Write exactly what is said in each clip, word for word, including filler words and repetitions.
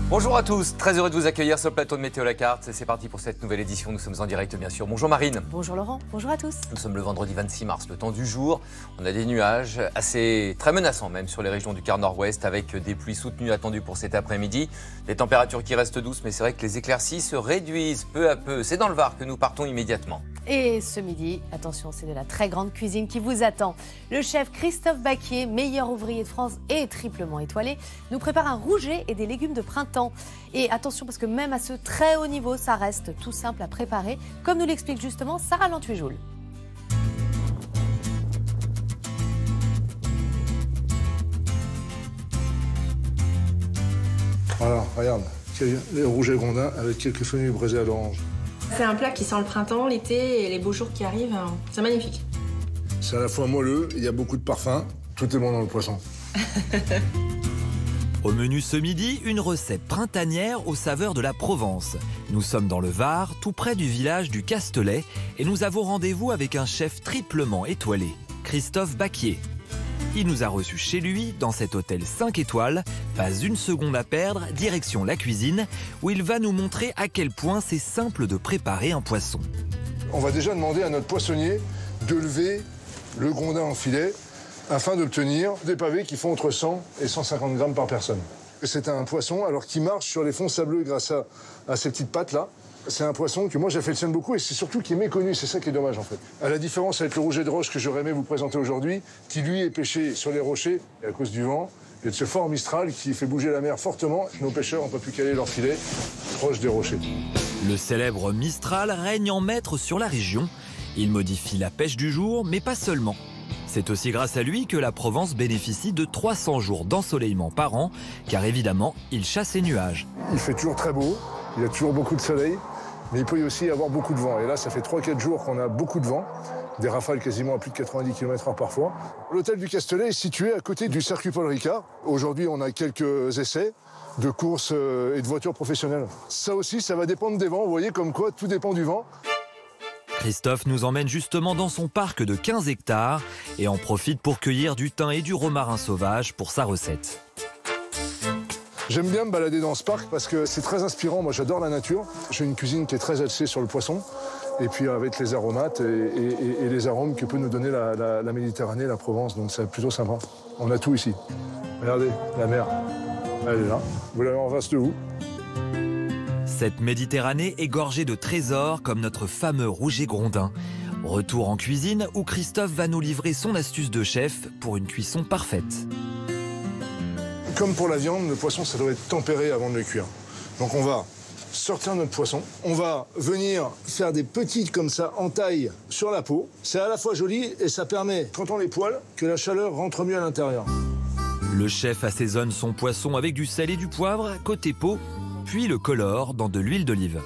Bonjour à tous, très heureux de vous accueillir sur le plateau de Météo La Carte. C'est parti pour cette nouvelle édition, nous sommes en direct bien sûr. Bonjour Marine. Bonjour Laurent, bonjour à tous. Nous sommes le vendredi vingt-six mars, le temps du jour. On a des nuages assez très menaçants même sur les régions du quart nord-ouest avec des pluies soutenues attendues pour cet après-midi. Des températures qui restent douces mais c'est vrai que les éclaircies se réduisent peu à peu. C'est dans le Var que nous partons immédiatement. Et ce midi, attention, c'est de la très grande cuisine qui vous attend. Le chef Christophe Baquier, meilleur ouvrier de France et triplement étoilé, nous prépare un rouget et des légumes de printemps. Et attention parce que même à ce très haut niveau, ça reste tout simple à préparer, comme nous l'explique justement Sarah Lantuijoul. Voilà, regarde, les rougets grondins avec quelques fenouils braisés à l'orange. C'est un plat qui sent le printemps, l'été et les beaux jours qui arrivent. C'est magnifique. C'est à la fois moelleux, il y a beaucoup de parfum. Tout est bon dans le poisson. Au menu ce midi, une recette printanière aux saveurs de la Provence. Nous sommes dans le Var, tout près du village du Castelet, et nous avons rendez-vous avec un chef triplement étoilé, Christophe Baquier. Il nous a reçus chez lui, dans cet hôtel cinq étoiles. Pas une seconde à perdre, direction la cuisine, où il va nous montrer à quel point c'est simple de préparer un poisson. On va déjà demander à notre poissonnier de lever le grondin en filet, afin d'obtenir des pavés qui font entre cent et cent cinquante grammes par personne. C'est un poisson alors qui marche sur les fonds sableux grâce à, à ces petites pattes-là. C'est un poisson que moi j'affectionne beaucoup et c'est surtout qui est méconnu, c'est ça qui est dommage en fait. À la différence avec le rouget de roche que j'aurais aimé vous présenter aujourd'hui, qui lui est pêché sur les rochers et à cause du vent et de ce fort Mistral qui fait bouger la mer fortement, nos pêcheurs n'ont pas pu caler leur filet proche des rochers. Le célèbre Mistral règne en maître sur la région. Il modifie la pêche du jour, mais pas seulement. C'est aussi grâce à lui que la Provence bénéficie de trois cents jours d'ensoleillement par an, car évidemment, il chasse les nuages. Il fait toujours très beau, il y a toujours beaucoup de soleil, mais il peut aussi y avoir beaucoup de vent. Et là, ça fait trois quatre jours qu'on a beaucoup de vent, des rafales quasiment à plus de quatre-vingt-dix kilomètres heure parfois. L'hôtel du Castelet est situé à côté du circuit Paul Ricard. Aujourd'hui, on a quelques essais de courses et de voitures professionnelles. Ça aussi, ça va dépendre des vents. Vous voyez comme quoi, tout dépend du vent. Christophe nous emmène justement dans son parc de quinze hectares et en profite pour cueillir du thym et du romarin sauvage pour sa recette. J'aime bien me balader dans ce parc parce que c'est très inspirant. Moi, j'adore la nature. J'ai une cuisine qui est très axée sur le poisson. Et puis avec les aromates et, et, et les arômes que peut nous donner la, la, la Méditerranée, la Provence. Donc c'est plutôt sympa. On a tout ici. Regardez, la mer. Elle est là. Vous l'avez en face de vous. Cette Méditerranée est gorgée de trésors comme notre fameux rouget grondin. Retour en cuisine où Christophe va nous livrer son astuce de chef pour une cuisson parfaite. Comme pour la viande, le poisson, ça doit être tempéré avant de le cuire. Donc on va sortir notre poisson, on va venir faire des petites comme ça en taille sur la peau. C'est à la fois joli et ça permet, quand on les poêle, que la chaleur rentre mieux à l'intérieur. Le chef assaisonne son poisson avec du sel et du poivre côté peau, puis le colore dans de l'huile d'olive.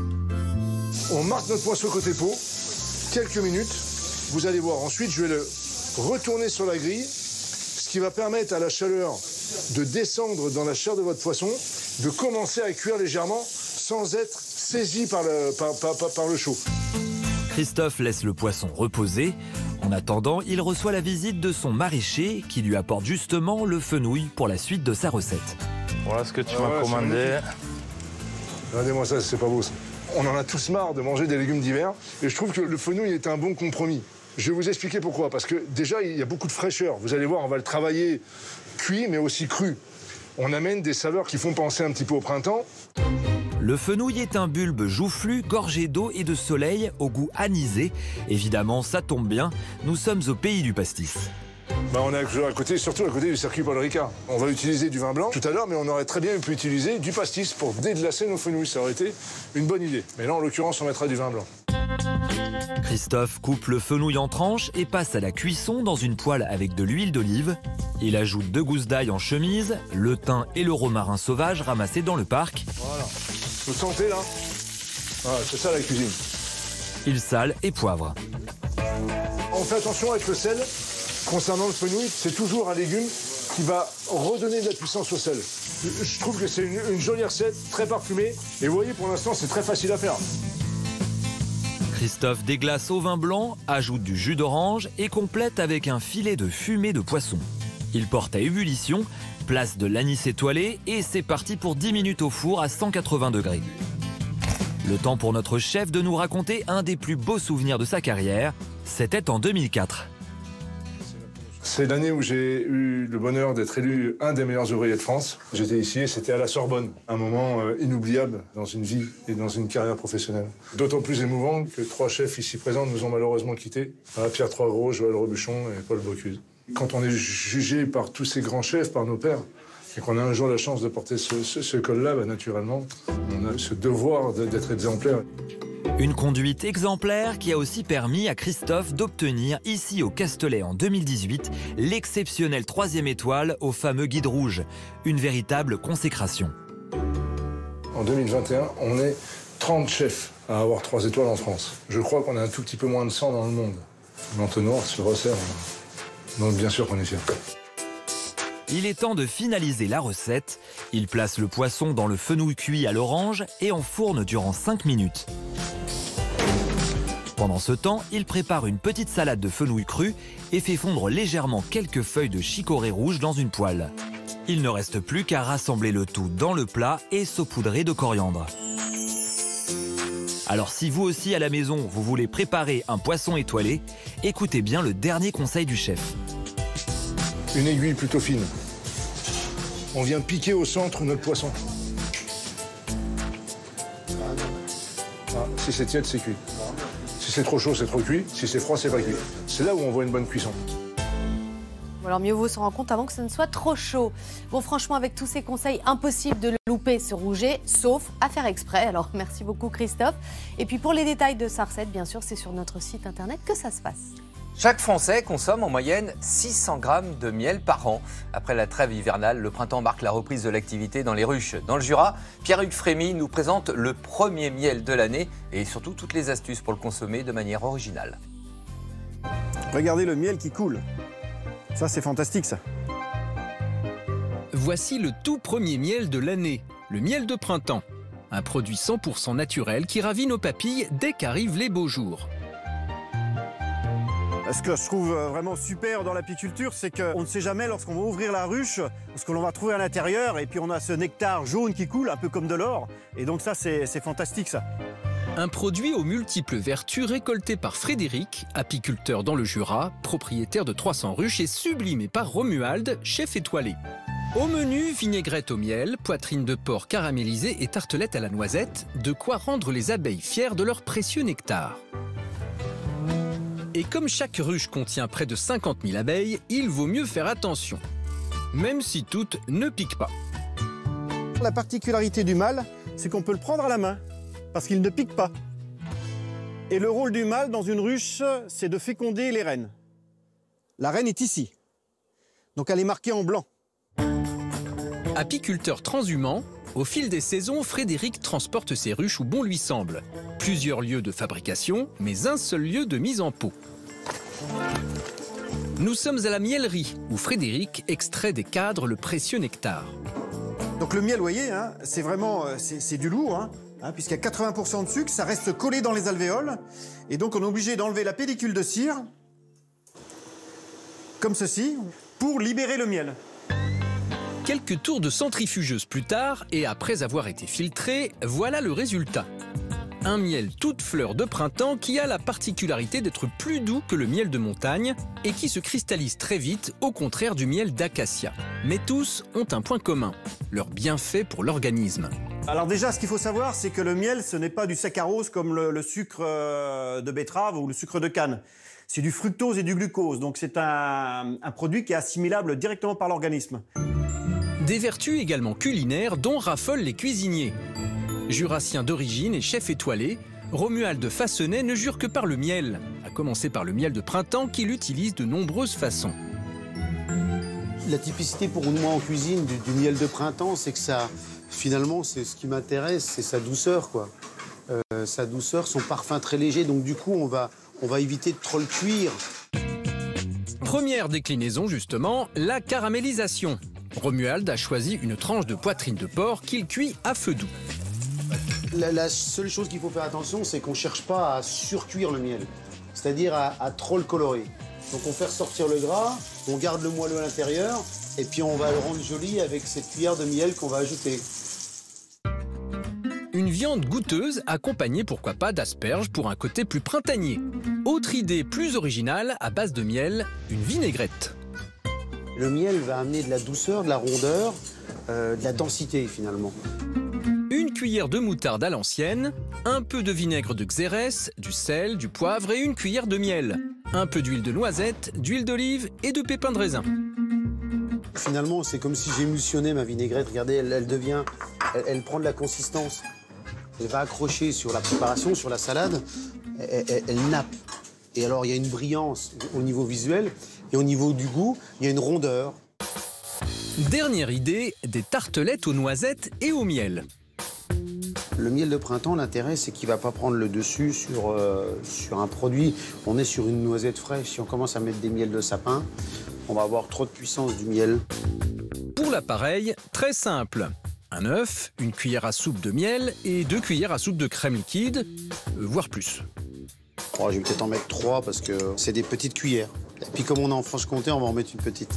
On marque notre poisson côté peau, quelques minutes. Vous allez voir, ensuite je vais le retourner sur la grille, ce qui va permettre à la chaleur de descendre dans la chair de votre poisson, de commencer à cuire légèrement sans être saisi par le, par, par, par, par le chaud. Christophe laisse le poisson reposer. En attendant, il reçoit la visite de son maraîcher qui lui apporte justement le fenouil pour la suite de sa recette. Voilà ce que tu ah, m'as ouais, commandé. Regardez-moi ça, c'est pas beau ça. On en a tous marre de manger des légumes d'hiver et je trouve que le fenouil est un bon compromis. Je vais vous expliquer pourquoi. Parce que déjà, il y a beaucoup de fraîcheur. Vous allez voir, on va le travailler cuit mais aussi cru. On amène des saveurs qui font penser un petit peu au printemps. Le fenouil est un bulbe joufflu, gorgé d'eau et de soleil, au goût anisé. Évidemment, ça tombe bien, nous sommes au pays du pastis. Bah on est à côté, surtout à côté du circuit Paul Ricard. On va utiliser du vin blanc tout à l'heure, mais on aurait très bien pu utiliser du pastis pour déglacer nos fenouils. Ça aurait été une bonne idée. Mais là, en l'occurrence, on mettra du vin blanc. Christophe coupe le fenouil en tranches et passe à la cuisson dans une poêle avec de l'huile d'olive. Il ajoute deux gousses d'ail en chemise, le thym et le romarin sauvage ramassés dans le parc. Voilà. Vous sentez là? Voilà, c'est ça la cuisine. Il sale et poivre. On fait attention avec le sel. Concernant le fenouil, c'est toujours un légume qui va redonner de la puissance au sel. Je trouve que c'est une, une jolie recette, très parfumée. Et vous voyez, pour l'instant, c'est très facile à faire. Christophe déglace au vin blanc, ajoute du jus d'orange et complète avec un filet de fumée de poisson. Il porte à ébullition, place de l'anis étoilé et c'est parti pour dix minutes au four à cent quatre-vingts degrés. Le temps pour notre chef de nous raconter un des plus beaux souvenirs de sa carrière, c'était en deux mille quatre. C'est l'année où j'ai eu le bonheur d'être élu un des meilleurs ouvriers de France. J'étais ici et c'était à la Sorbonne, un moment euh, inoubliable dans une vie et dans une carrière professionnelle. D'autant plus émouvant que trois chefs ici présents nous ont malheureusement quittés. Voilà, Pierre Troisgros, Joël Robuchon et Paul Bocuse. Quand on est jugé par tous ces grands chefs, par nos pairs, et qu'on a un jour la chance de porter ce, ce, ce col-là, bah, naturellement, on a ce devoir d'être exemplaire. Une conduite exemplaire qui a aussi permis à Christophe d'obtenir, ici au Castelet en deux mille dix-huit, l'exceptionnelle troisième étoile au fameux Guide Rouge. Une véritable consécration. En deux mille vingt et un, on est trente chefs à avoir trois étoiles en France. Je crois qu'on a un tout petit peu moins de cent dans le monde. L'entonnoir se resserre. Donc bien sûr qu'on est fiers. Il est temps de finaliser la recette. Il place le poisson dans le fenouil cuit à l'orange et enfourne durant cinq minutes. Pendant ce temps, il prépare une petite salade de fenouil cru et fait fondre légèrement quelques feuilles de chicorée rouge dans une poêle. Il ne reste plus qu'à rassembler le tout dans le plat et saupoudrer de coriandre. Alors si vous aussi à la maison, vous voulez préparer un poisson étoilé, écoutez bien le dernier conseil du chef. Une aiguille plutôt fine. On vient piquer au centre notre poisson. Ah, si c'est tiède, c'est cuit. Si c'est trop chaud, c'est trop cuit. Si c'est froid, c'est pas cuit. C'est là où on voit une bonne cuisson. Alors mieux vaut s'en rendre compte avant que ce ne soit trop chaud. Bon, franchement, avec tous ces conseils, impossible de le louper, ce rouget, sauf à faire exprès. Alors merci beaucoup Christophe. Et puis pour les détails de sa recette, bien sûr, c'est sur notre site internet que ça se passe. Chaque Français consomme en moyenne six cents grammes de miel par an. Après la trêve hivernale, le printemps marque la reprise de l'activité dans les ruches. Dans le Jura, Pierre-Hugues Frémy nous présente le premier miel de l'année et surtout toutes les astuces pour le consommer de manière originale. Regardez le miel qui coule. Ça, c'est fantastique, ça. Voici le tout premier miel de l'année, le miel de printemps. Un produit cent pour cent naturel qui ravit nos papilles dès qu'arrivent les beaux jours. Ce que je trouve vraiment super dans l'apiculture, c'est qu'on ne sait jamais lorsqu'on va ouvrir la ruche, ce que l'on va trouver à l'intérieur, et puis on a ce nectar jaune qui coule, un peu comme de l'or. Et donc ça, c'est fantastique, ça. Un produit aux multiples vertus récolté par Frédéric, apiculteur dans le Jura, propriétaire de trois cents ruches et sublimé par Romuald, chef étoilé. Au menu, vinaigrette au miel, poitrine de porc caramélisée et tartelette à la noisette, de quoi rendre les abeilles fières de leur précieux nectar. Et comme chaque ruche contient près de cinquante mille abeilles, il vaut mieux faire attention, même si toutes ne piquent pas. La particularité du mâle, c'est qu'on peut le prendre à la main, parce qu'il ne pique pas. Et le rôle du mâle dans une ruche, c'est de féconder les reines. La reine est ici, donc elle est marquée en blanc. Apiculteur transhumant, au fil des saisons, Frédéric transporte ses ruches où bon lui semble. Plusieurs lieux de fabrication, mais un seul lieu de mise en pot. Nous sommes à la miellerie, où Frédéric extrait des cadres le précieux nectar. Donc le miel, vous voyez, hein, c'est vraiment c'est du lourd, hein, hein, puisqu'il y a quatre-vingts pour cent de sucre, ça reste collé dans les alvéoles. Et donc on est obligé d'enlever la pellicule de cire, comme ceci, pour libérer le miel. Quelques tours de centrifugeuse plus tard, et après avoir été filtré, voilà le résultat. Un miel toute fleur de printemps qui a la particularité d'être plus doux que le miel de montagne et qui se cristallise très vite, au contraire du miel d'acacia. Mais tous ont un point commun, leur bienfait pour l'organisme. Alors déjà, ce qu'il faut savoir, c'est que le miel, ce n'est pas du saccharose comme le, le sucre de betterave ou le sucre de canne. C'est du fructose et du glucose, donc c'est un, un produit qui est assimilable directement par l'organisme. Des vertus également culinaires dont raffolent les cuisiniers. Jurassien d'origine et chef étoilé, Romuald Fassenet ne jure que par le miel, à commencer par le miel de printemps qu'il utilise de nombreuses façons. La typicité pour moi en cuisine du, du miel de printemps, c'est que ça, finalement, c'est ce qui m'intéresse, c'est sa douceur, quoi. Euh, sa douceur, son parfum très léger, donc du coup, on va, on va éviter de trop le cuire. Première déclinaison, justement, la caramélisation. Romuald a choisi une tranche de poitrine de porc qu'il cuit à feu doux. La, la seule chose qu'il faut faire attention, c'est qu'on ne cherche pas à surcuire le miel, c'est-à-dire à, à trop le colorer. Donc on fait ressortir le gras On garde le moelleux à l'intérieur et puis on va le rendre joli avec cette cuillère de miel qu'on va ajouter. Une viande goûteuse accompagnée pourquoi pas d'asperges pour un côté plus printanier. Autre idée plus originale à base de miel, une vinaigrette. Le miel va amener de la douceur, de la rondeur, euh, de la densité finalement. Une cuillère de moutarde à l'ancienne, un peu de vinaigre de xérès, du sel, du poivre et une cuillère de miel. Un peu d'huile de noisette, d'huile d'olive et de pépins de raisin. Finalement, c'est comme si j'émulsionnais ma vinaigrette. Regardez, elle, elle devient, elle, elle prend de la consistance. Elle va accrocher sur la préparation, sur la salade, elle, elle, elle nappe. Et alors, il y a une brillance au niveau visuel et au niveau du goût, il y a une rondeur. Dernière idée, des tartelettes aux noisettes et au miel. Le miel de printemps, l'intérêt, c'est qu'il ne va pas prendre le dessus sur, euh, sur un produit. On est sur une noisette fraîche. Si on commence à mettre des miels de sapin, on va avoir trop de puissance du miel. Pour l'appareil, très simple. Un œuf, une cuillère à soupe de miel et deux cuillères à soupe de crème liquide, euh, voire plus. Oh, je vais peut-être en mettre trois parce que c'est des petites cuillères. Et puis comme on est en Franche-Comté, on va en mettre une petite.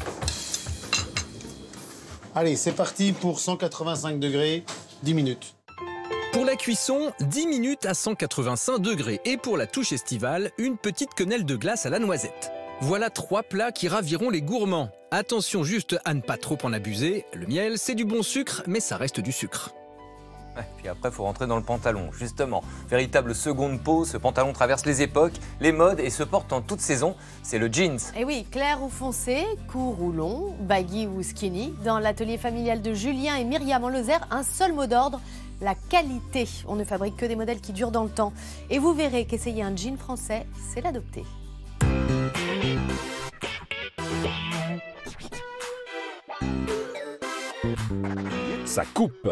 Allez, c'est parti pour cent quatre-vingt-cinq degrés, dix minutes. Pour la cuisson, dix minutes à cent quatre-vingt-cinq degrés. Et pour la touche estivale, une petite quenelle de glace à la noisette. Voilà trois plats qui raviront les gourmands. Attention juste à ne pas trop en abuser. Le miel, c'est du bon sucre, mais ça reste du sucre. Et puis après, il faut rentrer dans le pantalon, justement. Véritable seconde peau, ce pantalon traverse les époques, les modes et se porte en toute saison. C'est le jeans. Et oui, clair ou foncé, court ou long, baggy ou skinny. Dans l'atelier familial de Julien et Myriam en Lozère, un seul mot d'ordre, la qualité. On ne fabrique que des modèles qui durent dans le temps. Et vous verrez qu'essayer un jean français, c'est l'adopter. Ça coupe,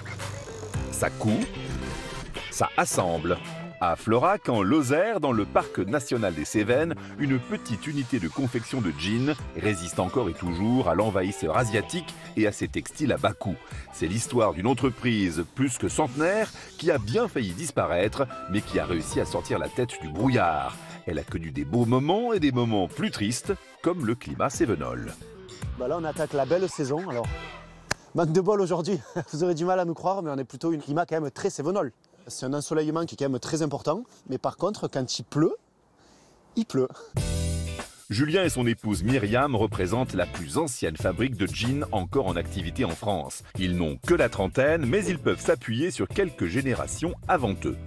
ça coud, ça assemble. À Florac, en Lozère, dans le parc national des Cévennes, une petite unité de confection de jeans résiste encore et toujours à l'envahisseur asiatique et à ses textiles à bas coût. C'est l'histoire d'une entreprise plus que centenaire qui a bien failli disparaître, mais qui a réussi à sortir la tête du brouillard. Elle a connu des beaux moments et des moments plus tristes, comme le climat cévenol. Bah là, on attaque la belle saison, alors. Manque de bol aujourd'hui, vous aurez du mal à nous croire, mais on est plutôt un climat quand même très cévenol. C'est un ensoleillement qui est quand même très important, mais par contre, quand il pleut, il pleut. Julien et son épouse Myriam représentent la plus ancienne fabrique de jeans encore en activité en France. Ils n'ont que la trentaine, mais ils peuvent s'appuyer sur quelques générations avant eux.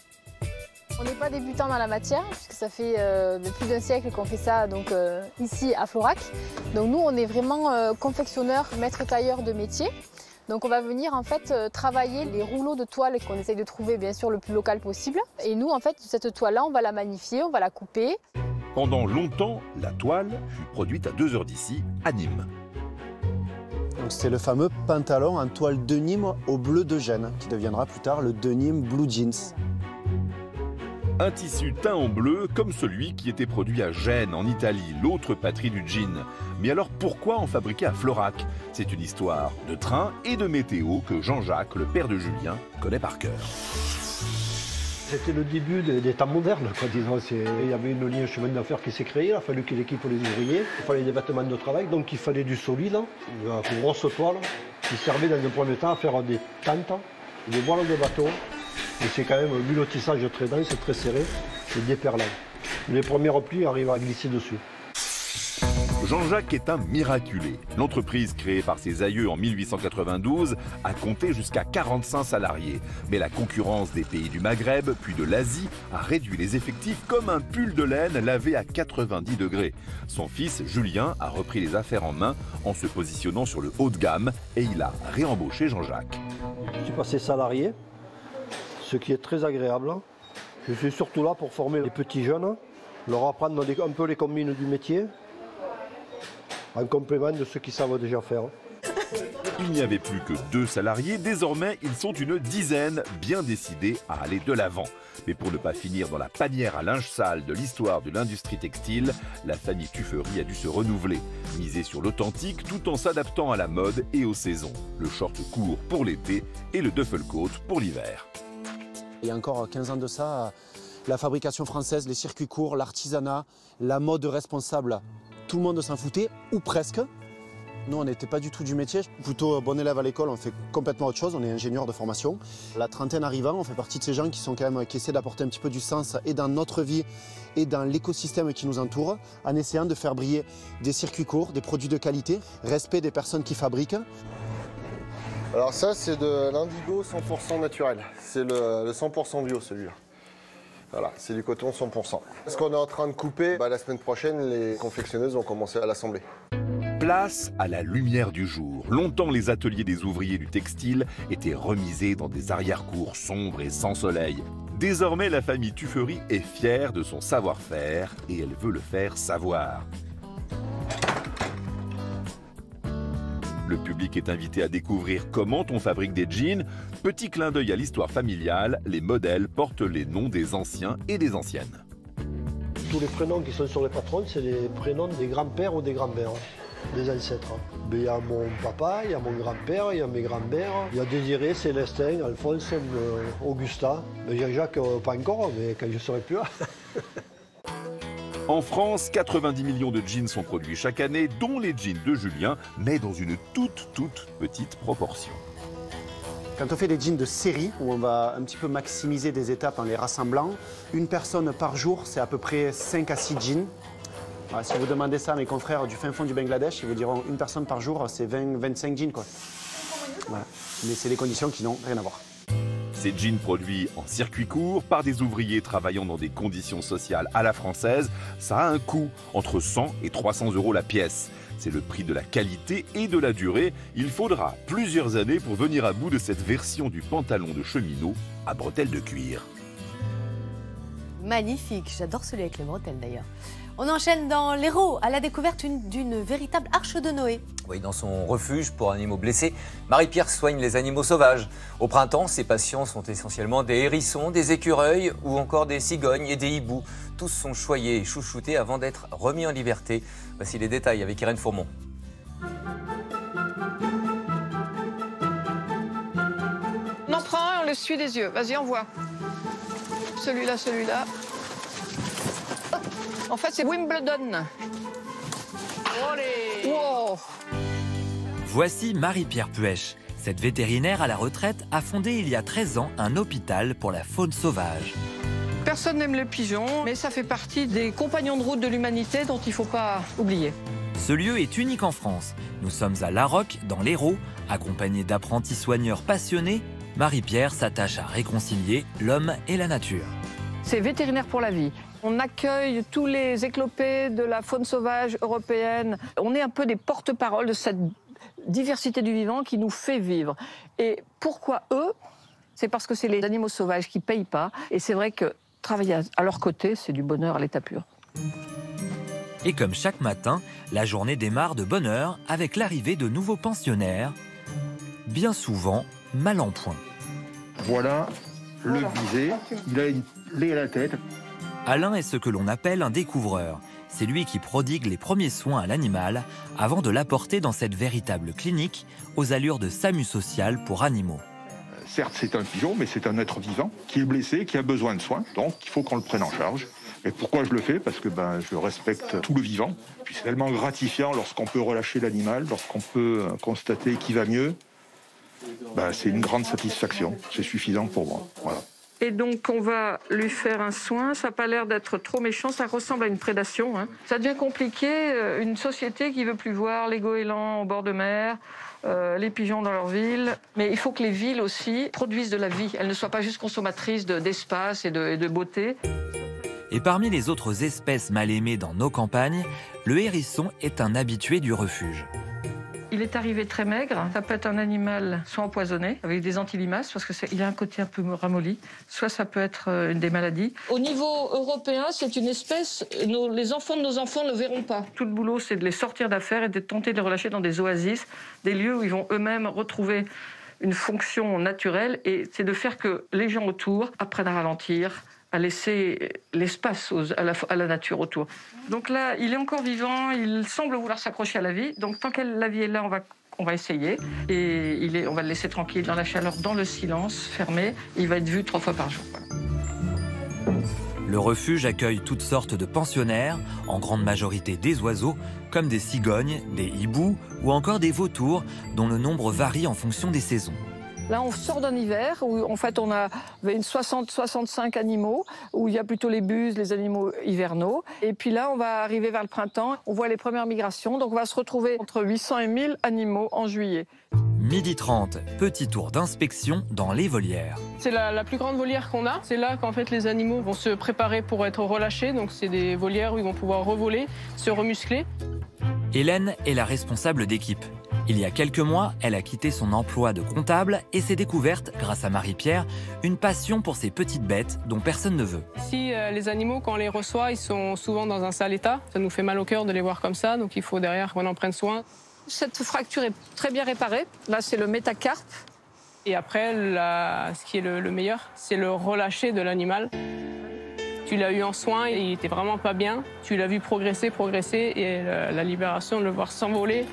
On n'est pas débutant dans la matière, puisque ça fait euh, plus d'un siècle qu'on fait ça donc, euh, ici à Florac. Donc nous, on est vraiment euh, confectionneurs, maîtres tailleurs de métier. Donc on va venir en fait euh, travailler les rouleaux de toile qu'on essaye de trouver bien sûr le plus local possible. Et nous, en fait, cette toile-là, on va la magnifier, on va la couper. Pendant longtemps, la toile fut produite à deux heures d'ici, à Nîmes. C'est le fameux pantalon en toile de Nîmes au bleu de Gênes, qui deviendra plus tard le denim blue jeans. Un tissu teint en bleu comme celui qui était produit à Gênes, en Italie, l'autre patrie du jean. Mais alors pourquoi en fabriquer à Florac? C'est une histoire de train et de météo que Jean-Jacques, le père de Julien, connaît par cœur. C'était le début des, des temps modernes, quoi, disons. Il y avait une ligne chemin d'affaires qui s'est créée, il a fallu qu'il équipe les ouvriers, il fallait des vêtements de travail, donc il fallait du solide, une grosse toile, qui servait dans un premier temps à faire des tentes, des voiles de bateau. Et c'est quand même un mulotissage très dense, très serré, c'est déperlant. Les premiers replis arrivent à glisser dessus. Jean-Jacques est un miraculé. L'entreprise créée par ses aïeux en mille huit cent quatre-vingt-douze a compté jusqu'à quarante-cinq salariés. Mais la concurrence des pays du Maghreb, puis de l'Asie, a réduit les effectifs comme un pull de laine lavé à quatre-vingt-dix degrés. Son fils, Julien, a repris les affaires en main en se positionnant sur le haut de gamme et il a réembauché Jean-Jacques. Je suis passé salarié, ce qui est très agréable. Je suis surtout là pour former les petits jeunes, leur apprendre un peu les combines du métier, en complément de ceux qui savent déjà faire. Il n'y avait plus que deux salariés, désormais ils sont une dizaine bien décidés à aller de l'avant. Mais pour ne pas finir dans la panière à linge sale de l'histoire de l'industrie textile, la famille Tuffery a dû se renouveler, miser sur l'authentique tout en s'adaptant à la mode et aux saisons. Le short court pour l'été et le duffelcoat pour l'hiver. Il y a encore quinze ans de ça, la fabrication française, les circuits courts, l'artisanat, la mode responsable tout le monde s'en foutait, ou presque. Nous, on n'était pas du tout du métier. Plutôt bon élève à l'école, on fait complètement autre chose. On est ingénieur de formation. La trentaine arrivant, on fait partie de ces gens qui, sont quand même, qui essaient d'apporter un petit peu du sens et dans notre vie et dans l'écosystème qui nous entoure, en essayant de faire briller des circuits courts, des produits de qualité, respect des personnes qui fabriquent. Alors ça, c'est de l'indigo cent pour cent naturel. C'est le, le cent pour cent bio, celui-là. Voilà, c'est du coton cent pour cent. Ce qu'on est en train de couper, bah, la semaine prochaine, les confectionneuses vont commencer à l'assembler. Place à la lumière du jour. Longtemps, les ateliers des ouvriers du textile étaient remisés dans des arrière-cours sombres et sans soleil. Désormais, la famille Tuffery est fière de son savoir-faire et elle veut le faire savoir. Le public est invité à découvrir comment on fabrique des jeans. Petit clin d'œil à l'histoire familiale, les modèles portent les noms des anciens et des anciennes. Tous les prénoms qui sont sur les patrons, c'est les prénoms des grands-pères ou des grands-mères, des ancêtres. Mais il y a mon papa, il y a mon grand-père, il y a mes grands-mères, il y a Désiré, Célestin, Alphonse, euh, Augustin. Mais Jean-Jacques, euh, pas encore, mais quand je serai plus là. En France, quatre-vingt-dix millions de jeans sont produits chaque année, dont les jeans de Julien, mais dans une toute, toute petite proportion. Quand on fait des jeans de série, où on va un petit peu maximiser des étapes en les rassemblant, une personne par jour, c'est à peu près cinq à six jeans. Alors, si vous demandez ça à mes confrères du fin fond du Bangladesh, ils vous diront une personne par jour, c'est vingt à vingt-cinq jeans, quoi. Voilà. Mais c'est des conditions qui n'ont rien à voir. Ces jeans produits en circuit court par des ouvriers travaillant dans des conditions sociales à la française, ça a un coût, entre cent et trois cents euros la pièce. C'est le prix de la qualité et de la durée. Il faudra plusieurs années pour venir à bout de cette version du pantalon de cheminot à bretelles de cuir. Magnifique, j'adore celui avec les bretelles d'ailleurs. On enchaîne dans l'Hérault à la découverte d'une véritable arche de Noé. Oui, dans son refuge pour animaux blessés, Marie-Pierre soigne les animaux sauvages. Au printemps, ses patients sont essentiellement des hérissons, des écureuils ou encore des cigognes et des hiboux. Tous sont choyés et chouchoutés avant d'être remis en liberté. Voici les détails avec Irène Fourmont. On en prend un, on le suit des yeux. Vas-y, on voit. Celui-là, celui-là. En fait, c'est Wimbledon. Olé. Wow. Voici Marie-Pierre Puech. Cette vétérinaire à la retraite a fondé il y a treize ans un hôpital pour la faune sauvage. Personne n'aime les pigeons, mais ça fait partie des compagnons de route de l'humanité dont il ne faut pas oublier. Ce lieu est unique en France. Nous sommes à La Roque, dans l'Hérault. Accompagnée d'apprentis soigneurs passionnés, Marie-Pierre s'attache à réconcilier l'homme et la nature. C'est vétérinaire pour la vie. On accueille tous les éclopés de la faune sauvage européenne. On est un peu des porte-parole de cette diversité du vivant qui nous fait vivre. Et pourquoi eux? C'est parce que c'est les animaux sauvages qui ne payent pas. Et c'est vrai que travailler à leur côté, c'est du bonheur à l'état pur. Et comme chaque matin, la journée démarre de bonne heure avec l'arrivée de nouveaux pensionnaires, bien souvent mal en point. Voilà le visé, il a une plaie à la tête. Alain est ce que l'on appelle un découvreur. C'est lui qui prodigue les premiers soins à l'animal avant de l'apporter dans cette véritable clinique aux allures de SAMU social pour animaux. Certes, c'est un pigeon, mais c'est un être vivant qui est blessé, qui a besoin de soins, donc il faut qu'on le prenne en charge. Et pourquoi je le fais? Parce que ben, je respecte tout le vivant. Puis c'est tellement gratifiant lorsqu'on peut relâcher l'animal, lorsqu'on peut constater qu'il va mieux. Ben, c'est une grande satisfaction, c'est suffisant pour moi. Voilà. Et donc, on va lui faire un soin. Ça n'a pas l'air d'être trop méchant. Ça ressemble à une prédation. Hein. Ça devient compliqué. Une société qui ne veut plus voir les goélands au bord de mer, euh, les pigeons dans leur ville. Mais il faut que les villes aussi produisent de la vie. Elles ne soient pas juste consommatrices de, d'espace et de, et de beauté. Et parmi les autres espèces mal aimées dans nos campagnes, le hérisson est un habitué du refuge. Il est arrivé très maigre. Ça peut être un animal soit empoisonné, avec des antilimaces, parce qu'il a un côté un peu ramolli, soit ça peut être une des maladies. Au niveau européen, c'est une espèce, nos, les enfants de nos enfants ne le verront pas. Tout le boulot, c'est de les sortir d'affaires et de tenter de les relâcher dans des oasis, des lieux où ils vont eux-mêmes retrouver une fonction naturelle, et c'est de faire que les gens autour apprennent à ralentir, à laisser l'espace à la, à la nature autour. Donc là, il est encore vivant, il semble vouloir s'accrocher à la vie. Donc tant que la vie est là, on va, on va essayer. Et il est, on va le laisser tranquille dans la chaleur, dans le silence, fermé. Il va être vu trois fois par jour. Voilà. Le refuge accueille toutes sortes de pensionnaires, en grande majorité des oiseaux, comme des cigognes, des hiboux ou encore des vautours, dont le nombre varie en fonction des saisons. Là, on sort d'un hiver où, en fait, on a une soixante à soixante-cinq animaux, où il y a plutôt les buses, les animaux hivernaux. Et puis là, on va arriver vers le printemps, on voit les premières migrations. Donc, on va se retrouver entre huit cents et mille animaux en juillet. midi trente, petit tour d'inspection dans les volières. C'est la, la plus grande volière qu'on a. C'est là qu'en fait les animaux vont se préparer pour être relâchés. Donc c'est des volières où ils vont pouvoir revoler, se remuscler. Hélène est la responsable d'équipe. Il y a quelques mois, elle a quitté son emploi de comptable et s'est découverte, grâce à Marie-Pierre, une passion pour ces petites bêtes dont personne ne veut. Ici, euh, les animaux, quand on les reçoit, ils sont souvent dans un sale état. Ça nous fait mal au cœur de les voir comme ça, donc il faut derrière qu'on en prenne soin. Cette fracture est très bien réparée. Là, c'est le métacarpe. Et après, la... ce qui est le, le meilleur, c'est le relâcher de l'animal. Tu l'as eu en soin et il était vraiment pas bien. Tu l'as vu progresser, progresser et la, la libération, de le voir s'envoler.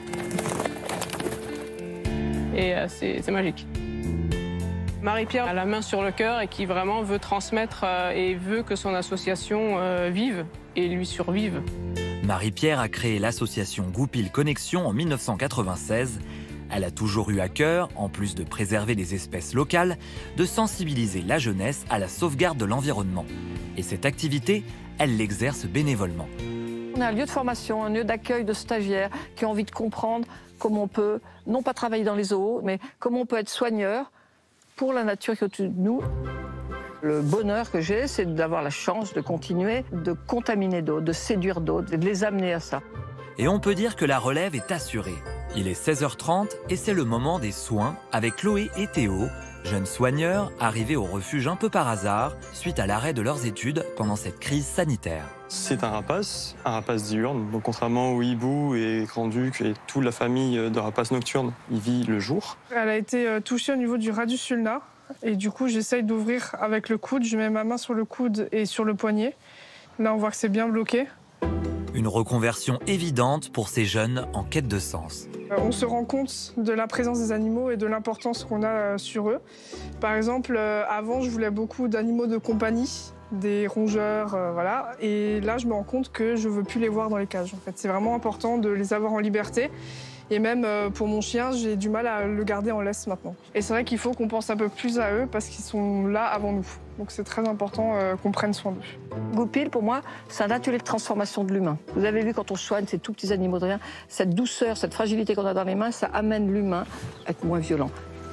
Et euh, c'est magique. Marie-Pierre a la main sur le cœur et qui vraiment veut transmettre euh, et veut que son association euh, vive et lui survive. Marie-Pierre a créé l'association Goupil Connexion en mille neuf cent quatre-vingt-seize. Elle a toujours eu à cœur, en plus de préserver les espèces locales, de sensibiliser la jeunesse à la sauvegarde de l'environnement. Et cette activité, elle l'exerce bénévolement. On a un lieu de formation, un lieu d'accueil de stagiaires qui ont envie de comprendre comment on peut, non pas travailler dans les zoos, mais comment on peut être soigneur pour la nature qui est au-dessus de nous. Le bonheur que j'ai, c'est d'avoir la chance de continuer de contaminer d'autres, de séduire d'autres, de les amener à ça. Et on peut dire que la relève est assurée. Il est seize heures trente et c'est le moment des soins avec Chloé et Théo, jeunes soigneurs arrivés au refuge un peu par hasard suite à l'arrêt de leurs études pendant cette crise sanitaire. C'est un rapace, un rapace diurne. Donc contrairement au hibou et grand-duc et toute la famille de rapaces nocturnes, il vit le jour. Elle a été touchée au niveau du radius ulnar. Et du coup, j'essaye d'ouvrir avec le coude. Je mets ma main sur le coude et sur le poignet. Là, on voit que c'est bien bloqué. Une reconversion évidente pour ces jeunes en quête de sens. On se rend compte de la présence des animaux et de l'importance qu'on a sur eux. Par exemple, avant, je voulais beaucoup d'animaux de compagnie, des rongeurs, euh, voilà. Et là, je me rends compte que je veux plus les voir dans les cages. En fait, c'est vraiment important de les avoir en liberté. Et même euh, pour mon chien, j'ai du mal à le garder en laisse maintenant. Et c'est vrai qu'il faut qu'on pense un peu plus à eux parce qu'ils sont là avant nous. Donc c'est très important euh, qu'on prenne soin d'eux. Goupil, pour moi, c'est un atelier de transformation de l'humain. Vous avez vu, quand on soigne ces tout petits animaux de rien, cette douceur, cette fragilité qu'on a dans les mains, ça amène l'humain à être moins violent.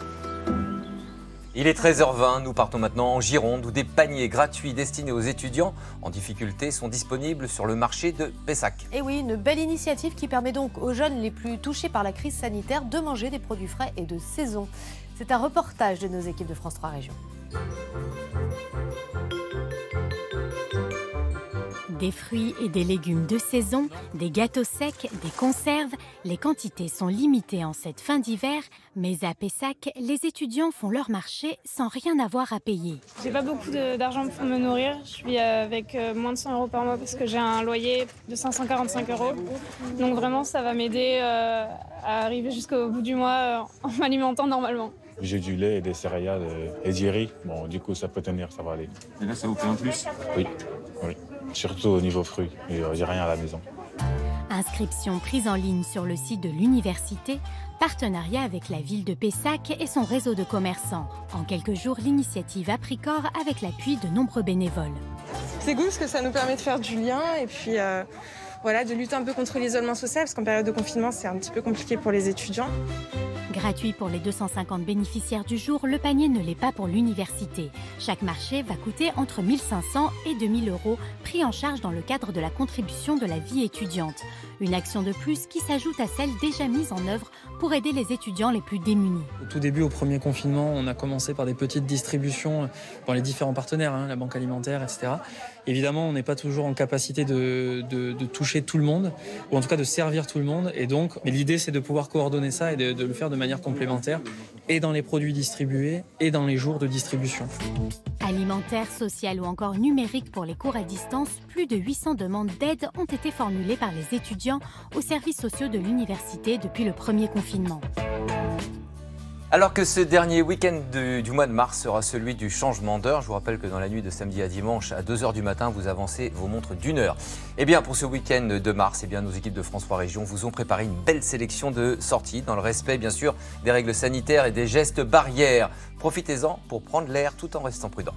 Il est treize heures vingt, nous partons maintenant en Gironde où des paniers gratuits destinés aux étudiants en difficulté sont disponibles sur le marché de Pessac. Et oui, une belle initiative qui permet donc aux jeunes les plus touchés par la crise sanitaire de manger des produits frais et de saison. C'est un reportage de nos équipes de France trois Régions. Des fruits et des légumes de saison, des gâteaux secs, des conserves. Les quantités sont limitées en cette fin d'hiver, mais à Pessac, les étudiants font leur marché sans rien avoir à payer. J'ai pas beaucoup d'argent pour me nourrir. Je vis avec moins de cent euros par mois parce que j'ai un loyer de cinq cent quarante-cinq euros. Donc vraiment, ça va m'aider euh, à arriver jusqu'au bout du mois euh, en m'alimentant normalement. J'ai du lait et des céréales et du riz. Bon, du coup, ça peut tenir, ça va aller. Et là, ça vous plaît en plus? Oui, oui. Surtout au niveau fruits. J'ai rien à la maison. Inscription prise en ligne sur le site de l'université, partenariat avec la ville de Pessac et son réseau de commerçants. En quelques jours, l'initiative a pris corps avec l'appui de nombreux bénévoles. C'est cool parce que ça nous permet de faire du lien et puis euh, voilà, de lutter un peu contre l'isolement social parce qu'en période de confinement, c'est un petit peu compliqué pour les étudiants. Gratuit pour les deux cent cinquante bénéficiaires du jour, le panier ne l'est pas pour l'université. Chaque marché va coûter entre mille cinq cents et deux mille euros, pris en charge dans le cadre de la contribution de la vie étudiante. Une action de plus qui s'ajoute à celle déjà mise en œuvre pour aider les étudiants les plus démunis. Au tout début, au premier confinement, on a commencé par des petites distributions dans les différents partenaires, hein, la banque alimentaire, et cetera. Évidemment, on n'est pas toujours en capacité de, de, de toucher tout le monde, ou en tout cas de servir tout le monde. Et donc, mais l'idée, c'est de pouvoir coordonner ça et de, de le faire de manière complémentaire, et dans les produits distribués, et dans les jours de distribution. Alimentaire, social ou encore numérique pour les cours à distance, plus de huit cents demandes d'aide ont été formulées par les étudiants aux services sociaux de l'université depuis le premier confinement. Alors que ce dernier week-end du, du mois de mars sera celui du changement d'heure, je vous rappelle que dans la nuit de samedi à dimanche à deux heures du matin, vous avancez vos montres d'une heure. Et bien pour ce week-end de mars, eh bien, nos équipes de France trois Régions vous ont préparé une belle sélection de sorties dans le respect bien sûr des règles sanitaires et des gestes barrières. Profitez-en pour prendre l'air tout en restant prudent.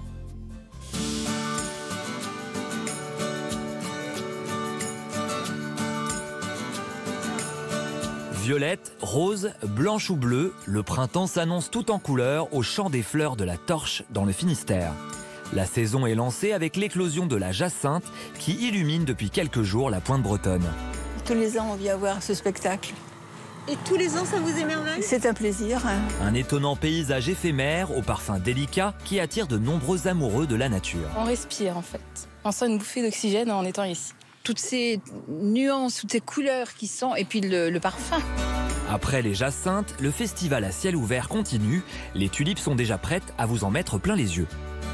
Violette, rose, blanche ou bleue, le printemps s'annonce tout en couleurs au champ des fleurs de la Torche dans le Finistère. La saison est lancée avec l'éclosion de la jacinthe qui illumine depuis quelques jours la pointe bretonne. Tous les ans, on vient voir ce spectacle. Et tous les ans, ça vous émerveille? C'est un plaisir. Un étonnant paysage éphémère au parfum délicat qui attire de nombreux amoureux de la nature. On respire en fait. On sent une bouffée d'oxygène en étant ici. Toutes ces nuances, toutes ces couleurs qui sont, et puis le, le parfum. Après les jacinthes, le festival à ciel ouvert continue. Les tulipes sont déjà prêtes à vous en mettre plein les yeux.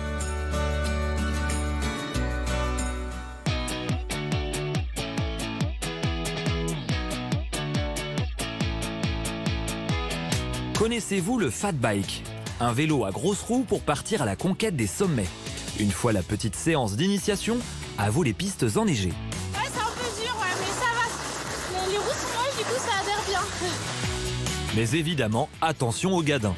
Connaissez-vous le fat bike? Un vélo à grosses roues pour partir à la conquête des sommets. Une fois la petite séance d'initiation, à vous les pistes enneigées. Ouais, c'est un peu dur, ouais, mais ça va. Les, les roues sont moches, du coup, ça adhère bien. Mais évidemment, attention aux gadins.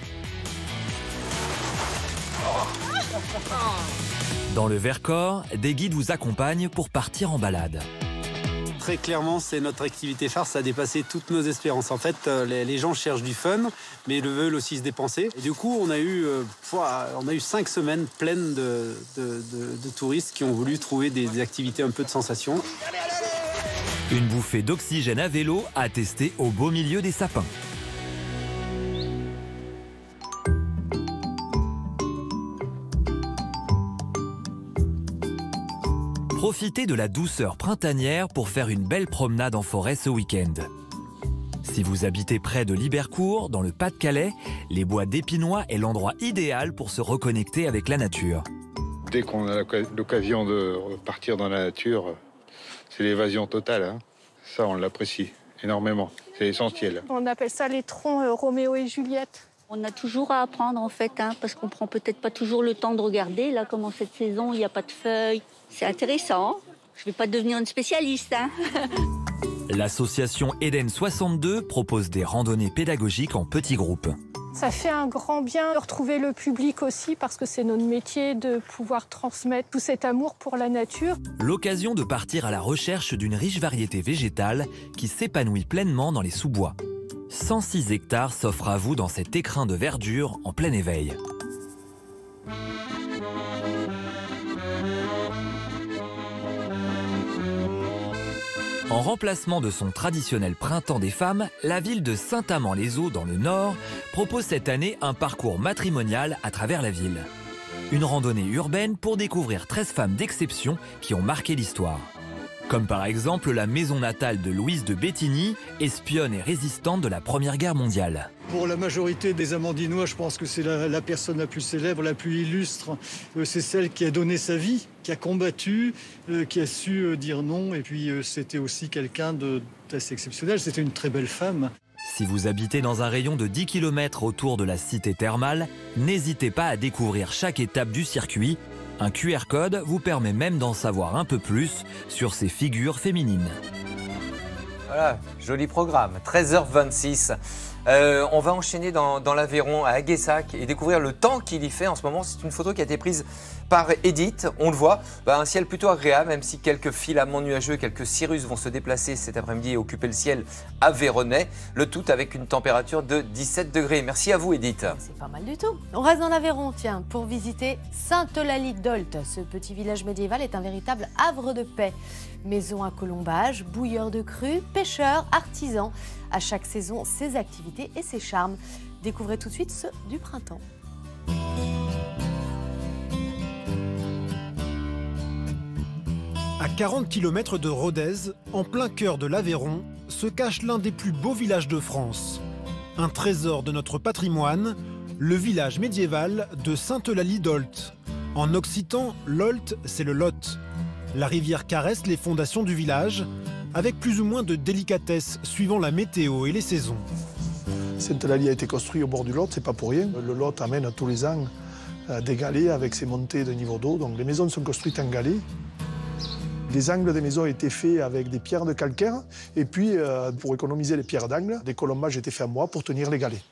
Dans le Vercors, des guides vous accompagnent pour partir en balade. Très clairement, c'est notre activité phare, ça a dépassé toutes nos espérances. En fait, les, les gens cherchent du fun, mais le veulent aussi se dépenser. Et du coup, on a eu, euh, on a eu cinq semaines pleines de, de, de, de touristes qui ont voulu trouver des, des activités un peu de sensation. Une bouffée d'oxygène à vélo à tester au beau milieu des sapins. Profitez de la douceur printanière pour faire une belle promenade en forêt ce week-end. Si vous habitez près de Libercourt, dans le Pas-de-Calais, les bois d'Épinois est l'endroit idéal pour se reconnecter avec la nature. Dès qu'on a l'occasion de repartir dans la nature, c'est l'évasion totale. Hein. Ça, on l'apprécie énormément. C'est essentiel. On appelle ça les troncs euh, Roméo et Juliette. On a toujours à apprendre en fait, hein, parce qu'on prend peut-être pas toujours le temps de regarder. Là, comme en cette saison, il n'y a pas de feuilles. C'est intéressant. Je ne vais pas devenir une spécialiste. Hein. L'association Eden soixante-deux propose des randonnées pédagogiques en petits groupes. Ça fait un grand bien de retrouver le public aussi, parce que c'est notre métier de pouvoir transmettre tout cet amour pour la nature. L'occasion de partir à la recherche d'une riche variété végétale qui s'épanouit pleinement dans les sous-bois. cent six hectares s'offrent à vous dans cet écrin de verdure en plein éveil. En remplacement de son traditionnel printemps des femmes, la ville de Saint-Amand-les-Eaux dans le Nord propose cette année un parcours matrimonial à travers la ville. Une randonnée urbaine pour découvrir treize femmes d'exception qui ont marqué l'histoire. Comme par exemple la maison natale de Louise de Béthigny, espionne et résistante de la Première Guerre mondiale. Pour la majorité des Amandinois, je pense que c'est la, la personne la plus célèbre, la plus illustre. Euh, c'est celle qui a donné sa vie, qui a combattu, euh, qui a su euh, dire non. Et puis euh, c'était aussi quelqu'un d'assez exceptionnel. C'était une très belle femme. Si vous habitez dans un rayon de dix kilomètres autour de la cité thermale, n'hésitez pas à découvrir chaque étape du circuit. Un Q R code vous permet même d'en savoir un peu plus sur ces figures féminines. Voilà, joli programme, treize heures vingt-six. Euh, on va enchaîner dans, dans l'Aveyron, à Aguessac, et découvrir le temps qu'il y fait en ce moment. C'est une photo qui a été prise par Edith. On le voit, bah, un ciel plutôt agréable, même si quelques filaments nuageux, quelques cirrus vont se déplacer cet après-midi et occuper le ciel aveyronnais. Le tout avec une température de dix-sept degrés. Merci à vous, Edith. C'est pas mal du tout. On reste dans l'Aveyron, tiens, pour visiter Sainte-Eulalie-d'Olt. Ce petit village médiéval est un véritable havre de paix. Maison à colombage, bouilleurs de crues, pêcheurs, artisans. À chaque saison, ses activités et ses charmes. Découvrez tout de suite ceux du printemps. À quarante kilomètres de Rodez, en plein cœur de l'Aveyron, se cache l'un des plus beaux villages de France. Un trésor de notre patrimoine, le village médiéval de Sainte-Eulalie-d'Olt. En occitan, l'Olt, c'est le Lot. La rivière caresse les fondations du village, avec plus ou moins de délicatesse suivant la météo et les saisons. Sainte-Eulalie a été construit au bord du Lot, c'est pas pour rien. Le Lot amène tous les ans des galets avec ses montées de niveau d'eau. Donc les maisons sont construites en galets. Les angles des maisons étaient faits avec des pierres de calcaire. Et puis, euh, pour économiser les pierres d'angle, des colombages étaient faits à moi pour tenir les galets.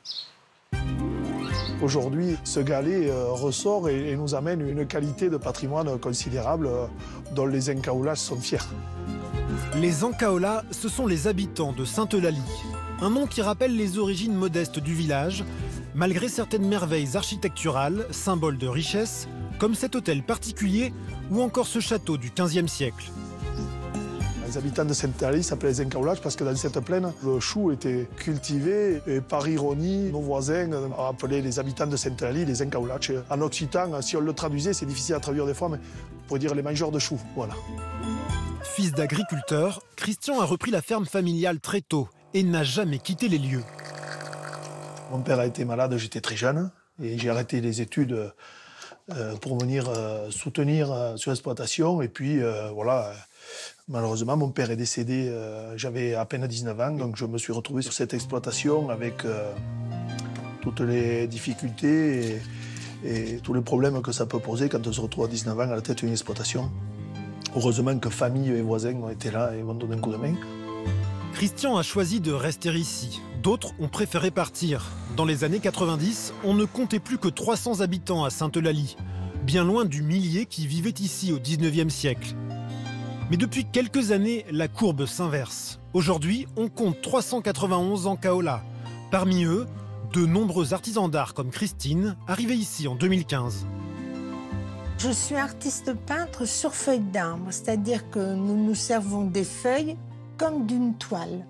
Aujourd'hui, ce galet euh, ressort et, et nous amène une qualité de patrimoine considérable euh, dont les Encaoulas sont fiers. Les Encaoulas, ce sont les habitants de Sainte-Eulalie. Un nom qui rappelle les origines modestes du village, malgré certaines merveilles architecturales, symboles de richesse, comme cet hôtel particulier ou encore ce château du quinzième siècle. Les habitants de Sainte-Eulalie s'appelaient les Encaoulas parce que dans cette plaine, le chou était cultivé et par ironie, nos voisins appelaient les habitants de Sainte-Eulalie les Encaoulas. En occitan, si on le traduisait, c'est difficile à traduire des fois, mais on pourrait dire les mangeurs de choux, voilà. Fils d'agriculteur, Christian a repris la ferme familiale très tôt et n'a jamais quitté les lieux. Mon père a été malade, j'étais très jeune et j'ai arrêté les études euh, pour venir euh, soutenir euh, sur l'exploitation. Et puis euh, voilà, euh, malheureusement, mon père est décédé, euh, j'avais à peine dix-neuf ans, donc je me suis retrouvé sur cette exploitation avec euh, toutes les difficultés et, et tous les problèmes que ça peut poser quand on se retrouve à dix-neuf ans à la tête d'une exploitation. Heureusement que famille et voisins ont été là et m'ont donné un coup de main. Christian a choisi de rester ici. D'autres ont préféré partir. Dans les années quatre-vingt-dix, on ne comptait plus que trois cents habitants à Sainte-Eulalie, bien loin du millier qui vivait ici au dix-neuvième siècle. Mais depuis quelques années, la courbe s'inverse. Aujourd'hui, on compte trois cent quatre-vingt-onze Encaoulas. Parmi eux, de nombreux artisans d'art comme Christine, arrivés ici en deux mille quinze. Je suis artiste peintre sur feuilles d'arbre, c'est-à-dire que nous nous servons des feuilles comme d'une toile.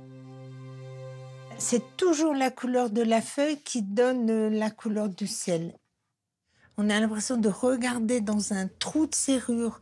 C'est toujours la couleur de la feuille qui donne la couleur du ciel. On a l'impression de regarder dans un trou de serrure.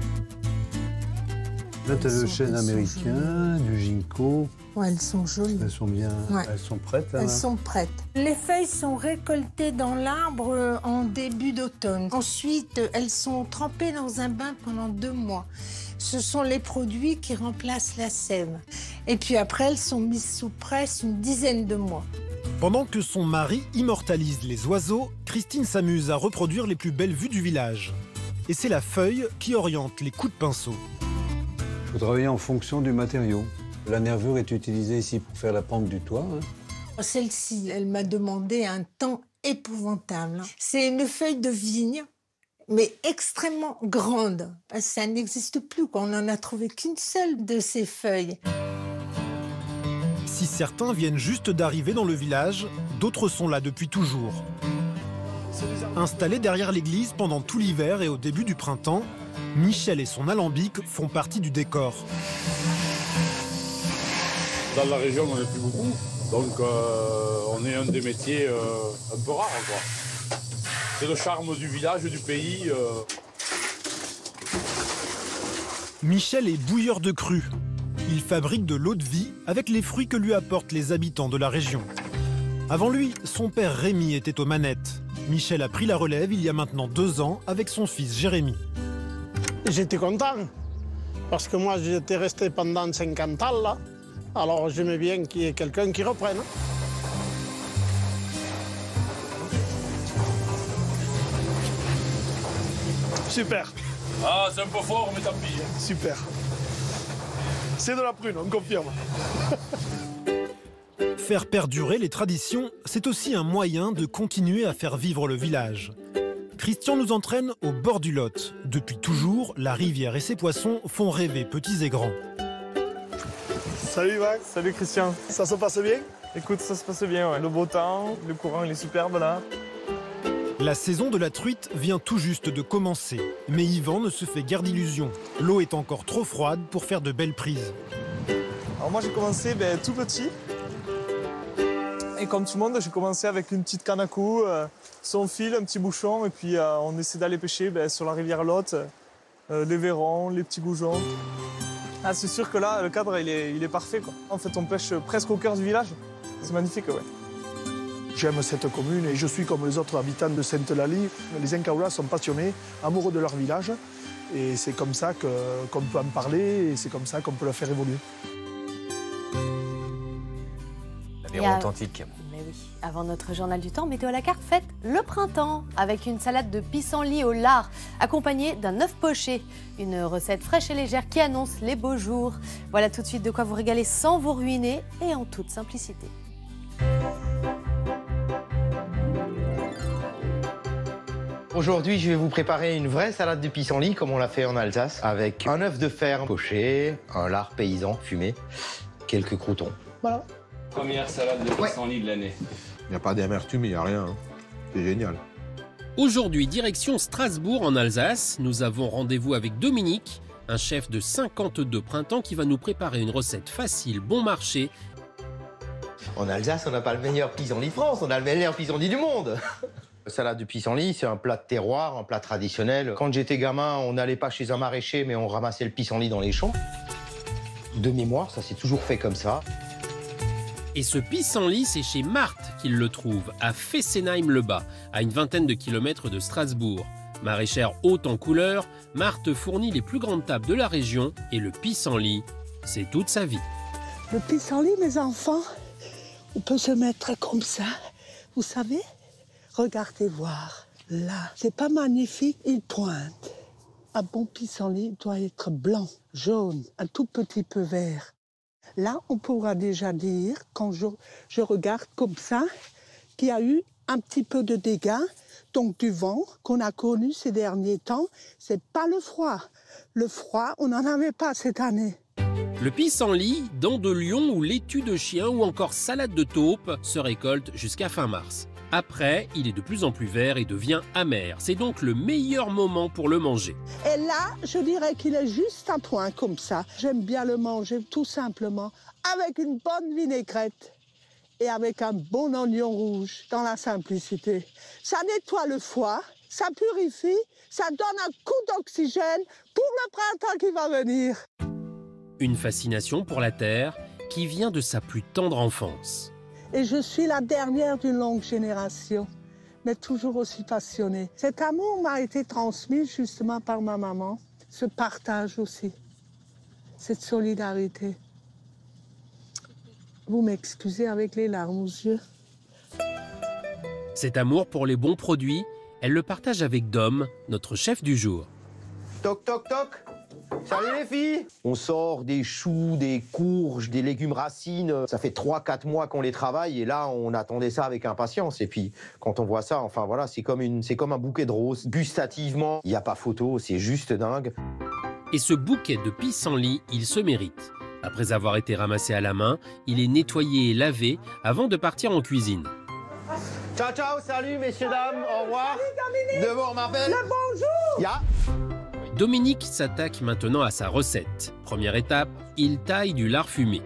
Là, tu as le chêne américain, du ginkgo. Ouais, elles sont jolies. Elles sont bien, ouais. Elles sont prêtes. Là, elles là. sont prêtes. Les feuilles sont récoltées dans l'arbre en début d'automne. Ensuite, elles sont trempées dans un bain pendant deux mois. Ce sont les produits qui remplacent la sève. Et puis après, elles sont mises sous presse une dizaine de mois. Pendant que son mari immortalise les oiseaux, Christine s'amuse à reproduire les plus belles vues du village. Et c'est la feuille qui oriente les coups de pinceau. Il faut travailler en fonction du matériau. La nervure est utilisée ici pour faire la pente du toit. Hein. Celle-ci, elle m'a demandé un temps épouvantable. C'est une feuille de vigne, mais extrêmement grande. Ça n'existe plus, on n'en a trouvé qu'une seule de ces feuilles. Si certains viennent juste d'arriver dans le village, d'autres sont là depuis toujours. Installés derrière l'église pendant tout l'hiver et au début du printemps, Michel et son alambic font partie du décor. Dans la région, on n'est plus beaucoup, donc euh, on est un des métiers euh, un peu rares, quoi. C'est le charme du village, du pays. Euh... Michel est bouilleur de cru. Il fabrique de l'eau de vie avec les fruits que lui apportent les habitants de la région. Avant lui, son père Rémi était aux manettes. Michel a pris la relève il y a maintenant deux ans avec son fils Jérémy. J'étais content, parce que moi j'étais resté pendant cinquante ans là. Alors j'aimais bien qu'il y ait quelqu'un qui reprenne. Super. Ah, c'est un peu fort, mais tant pis. Super. C'est de la prune, on confirme. Faire perdurer les traditions, c'est aussi un moyen de continuer à faire vivre le village. Christian nous entraîne au bord du Lot. Depuis toujours, la rivière et ses poissons font rêver petits et grands. Salut Yvan. Salut Christian. Ça se passe bien? Écoute, ça se passe bien, ouais. Le beau temps, le courant, il est superbe là. La saison de la truite vient tout juste de commencer. Mais Yvan ne se fait guère d'illusions. L'eau est encore trop froide pour faire de belles prises. Alors moi j'ai commencé ben, tout petit. Et comme tout le monde, j'ai commencé avec une petite canne à coups, euh, son fil, un petit bouchon, et puis euh, on essaie d'aller pêcher ben, sur la rivière Lot, euh, les vairons, les petits goujons. Ah, c'est sûr que là, le cadre, il est, il est parfait, quoi. En fait, on pêche presque au cœur du village. C'est magnifique, ouais. J'aime cette commune et je suis comme les autres habitants de Sainte-Eulalie. Les Encaoulas sont passionnés, amoureux de leur village. Et c'est comme ça que, qu'on peut en parler et c'est comme ça qu'on peut le faire évoluer. L'Aveyron authentique. Mais oui. Avant notre journal du temps, Météo à la carte fête le printemps avec une salade de pissenlit au lard accompagnée d'un œuf poché. Une recette fraîche et légère qui annonce les beaux jours. Voilà tout de suite de quoi vous régaler sans vous ruiner et en toute simplicité. Aujourd'hui, je vais vous préparer une vraie salade de pissenlit comme on l'a fait en Alsace, avec un œuf de fer poché, un lard paysan fumé, quelques croûtons. Voilà. Première salade de pissenlit ouais. de l'année. Il n'y a pas d'amertume, il n'y a rien. Hein. C'est génial. Aujourd'hui, direction Strasbourg en Alsace. Nous avons rendez-vous avec Dominique, un chef de cinquante-deux printemps qui va nous préparer une recette facile, bon marché. En Alsace, on n'a pas le meilleur pissenlit de France, on a le meilleur pissenlit du monde. Salade de pissenlit, c'est un plat de terroir, un plat traditionnel. Quand j'étais gamin, on n'allait pas chez un maraîcher, mais on ramassait le pissenlit dans les champs. De mémoire, ça s'est toujours fait comme ça. Et ce pissenlit, c'est chez Marthe qu'il le trouve, à Fessenheim-le-Bas, à une vingtaine de kilomètres de Strasbourg. Maraîchère haute en couleur, Marthe fournit les plus grandes tables de la région et le pissenlit, c'est toute sa vie. Le pissenlit, mes enfants, on peut se mettre comme ça, vous savez? Regardez voir, là, c'est pas magnifique, il pointe. Un bon pissenlit doit être blanc, jaune, un tout petit peu vert. Là, on pourra déjà dire, quand je, je regarde comme ça, qu'il y a eu un petit peu de dégâts, donc du vent qu'on a connu ces derniers temps. C'est pas le froid. Le froid, on n'en avait pas cette année. Le pissenlit, dent de lion ou laitue de chien ou encore salade de taupe se récolte jusqu'à fin mars. Après, il est de plus en plus vert et devient amer. C'est donc le meilleur moment pour le manger. Et là, je dirais qu'il est juste à point comme ça. J'aime bien le manger tout simplement avec une bonne vinaigrette et avec un bon oignon rouge dans la simplicité. Ça nettoie le foie, ça purifie, ça donne un coup d'oxygène pour le printemps qui va venir. Une fascination pour la terre qui vient de sa plus tendre enfance. Et je suis la dernière d'une longue génération, mais toujours aussi passionnée. Cet amour m'a été transmis justement par ma maman, ce partage aussi, cette solidarité. Vous m'excusez avec les larmes aux yeux. Cet amour pour les bons produits, elle le partage avec Dom, notre chef du jour. Toc, toc, toc. Salut les filles! On sort des choux, des courges, des légumes racines. Ça fait trois quatre mois qu'on les travaille et là, on attendait ça avec impatience. Et puis, quand on voit ça, enfin voilà, c'est comme, une, c'est comme un bouquet de roses. Gustativement, il n'y a pas photo, c'est juste dingue. Et ce bouquet de pissenlit, il se mérite. Après avoir été ramassé à la main, il est nettoyé et lavé avant de partir en cuisine. Ciao, ciao, salut messieurs, dames, au revoir. Salut, Devant, on m'appelle. Le bonjour! Yeah. Dominique s'attaque maintenant à sa recette. Première étape, il taille du lard fumé.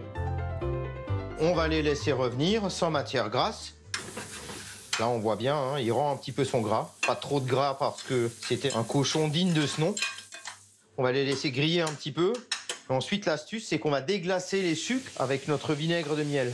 On va les laisser revenir sans matière grasse. Là, on voit bien, hein, il rend un petit peu son gras. Pas trop de gras parce que c'était un cochon digne de ce nom. On va les laisser griller un petit peu. Et ensuite, l'astuce, c'est qu'on va déglacer les sucres avec notre vinaigre de miel.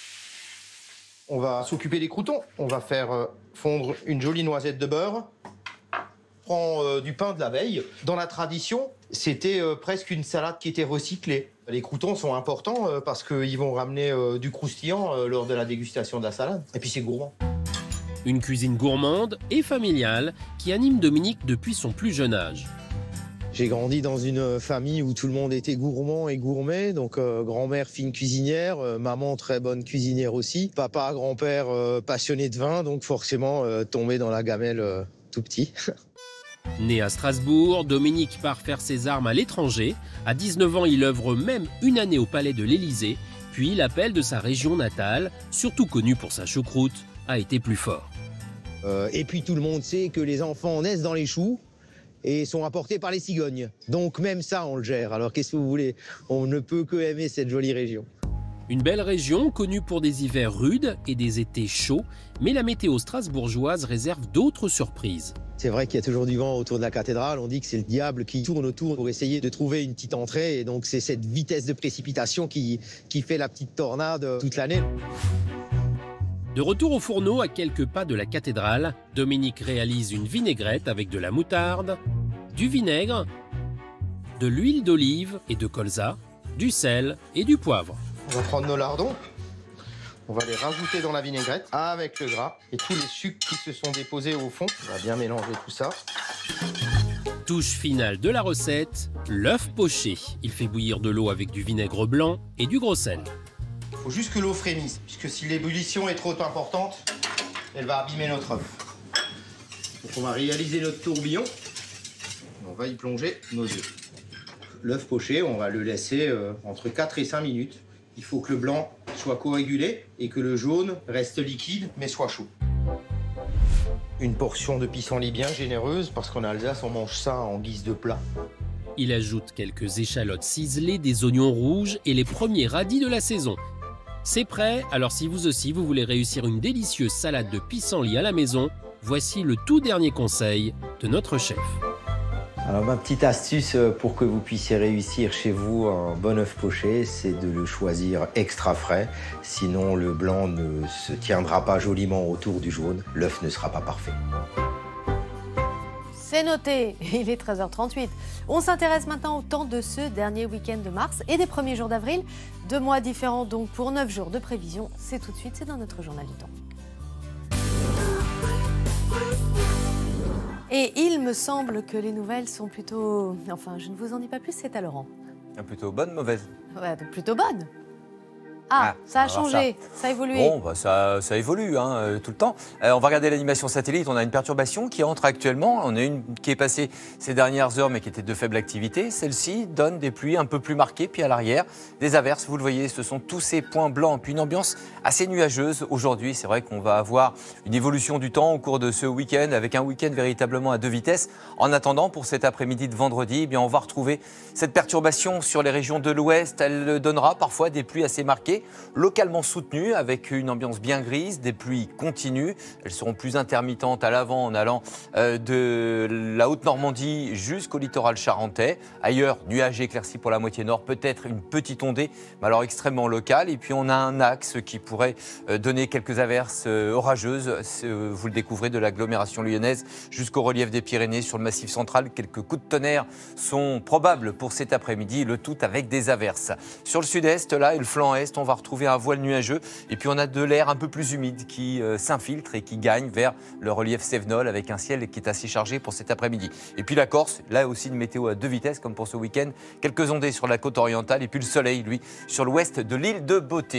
On va s'occuper des croûtons. On va faire fondre une jolie noisette de beurre. On prend euh, du pain de la veille. Dans la tradition, c'était euh, presque une salade qui était recyclée. Les croûtons sont importants euh, parce qu'ils vont ramener euh, du croustillant euh, lors de la dégustation de la salade. Et puis c'est gourmand. Une cuisine gourmande et familiale qui anime Dominique depuis son plus jeune âge. J'ai grandi dans une famille où tout le monde était gourmand et gourmet. Donc euh, grand-mère fine cuisinière, euh, maman très bonne cuisinière aussi. Papa, grand-père euh, passionné de vin, donc forcément euh, tombé dans la gamelle euh, tout petit. Né à Strasbourg, Dominique part faire ses armes à l'étranger. À dix-neuf ans, il œuvre même une année au palais de l'Élysée. Puis l'appel de sa région natale, surtout connue pour sa choucroute, a été plus fort. Euh, et puis tout le monde sait que les enfants naissent dans les choux et sont apportés par les cigognes. Donc même ça, on le gère. Alors qu'est-ce que vous voulez? On ne peut que aimer cette jolie région. Une belle région connue pour des hivers rudes et des étés chauds, mais la météo strasbourgeoise réserve d'autres surprises. C'est vrai qu'il y a toujours du vent autour de la cathédrale. On dit que c'est le diable qui tourne autour pour essayer de trouver une petite entrée. Et donc c'est cette vitesse de précipitation qui, qui fait la petite tornade toute l'année. De retour au fourneau à quelques pas de la cathédrale, Dominique réalise une vinaigrette avec de la moutarde, du vinaigre, de l'huile d'olive et de colza, du sel et du poivre. On va prendre nos lardons. On va les rajouter dans la vinaigrette avec le gras et tous les sucres qui se sont déposés au fond. On va bien mélanger tout ça. Touche finale de la recette, l'œuf poché. Il fait bouillir de l'eau avec du vinaigre blanc et du gros sel. Il faut juste que l'eau frémisse, puisque si l'ébullition est trop importante, elle va abîmer notre œuf. Donc on va réaliser notre tourbillon. On va y plonger nos œufs. L'œuf poché, on va le laisser euh, entre quatre et cinq minutes. Il faut que le blanc soit coagulé et que le jaune reste liquide mais soit chaud. Une portion de pissenlit bien généreuse, parce qu'en Alsace, on mange ça en guise de plat. Il ajoute quelques échalotes ciselées, des oignons rouges et les premiers radis de la saison. C'est prêt, alors si vous aussi vous voulez réussir une délicieuse salade de pissenlit à la maison, voici le tout dernier conseil de notre chef. Alors ma petite astuce pour que vous puissiez réussir chez vous un bon œuf poché, c'est de le choisir extra frais. Sinon le blanc ne se tiendra pas joliment autour du jaune, l'œuf ne sera pas parfait. C'est noté, il est treize heures trente-huit. On s'intéresse maintenant au temps de ce dernier week-end de mars et des premiers jours d'avril. Deux mois différents donc pour neuf jours de prévision. C'est tout de suite, c'est dans notre journal du temps. Et il me semble que les nouvelles sont plutôt... Enfin, je ne vous en dis pas plus, c'est à Laurent. Plutôt bonne, mauvaise? Ouais, plutôt bonne. Ah, ah, ça a changé, ça. ça a évolué. Bon, bah ça, ça évolue hein, euh, tout le temps. Euh, on va regarder l'animation satellite. On a une perturbation qui entre actuellement. On a une qui est passée ces dernières heures, mais qui était de faible activité. Celle-ci donne des pluies un peu plus marquées, puis à l'arrière, des averses. Vous le voyez, ce sont tous ces points blancs. Puis une ambiance assez nuageuse aujourd'hui. C'est vrai qu'on va avoir une évolution du temps au cours de ce week-end, avec un week-end véritablement à deux vitesses. En attendant, pour cet après-midi de vendredi, eh bien, on va retrouver cette perturbation sur les régions de l'ouest. Elle donnera parfois des pluies assez marquées, localement soutenues, avec une ambiance bien grise, des pluies continues. Elles seront plus intermittentes à l'avant en allant euh, de la Haute-Normandie jusqu'au littoral charentais. Ailleurs, nuages éclaircis pour la moitié nord, peut-être une petite ondée, mais alors extrêmement locale. Et puis on a un axe qui pourrait euh, donner quelques averses euh, orageuses. Euh, vous le découvrez, de l'agglomération lyonnaise jusqu'au relief des Pyrénées, sur le massif central. Quelques coups de tonnerre sont probables pour cet après-midi, le tout avec des averses. Sur le sud-est, là, et le flanc est, on va retrouver un voile nuageux. Et puis on a de l'air un peu plus humide qui euh, s'infiltre et qui gagne vers le relief cévenol, avec un ciel qui est assez chargé pour cet après-midi. Et puis la Corse, là aussi une météo à deux vitesses comme pour ce week-end. Quelques ondées sur la côte orientale et puis le soleil, lui, sur l'ouest de l'île de Beauté.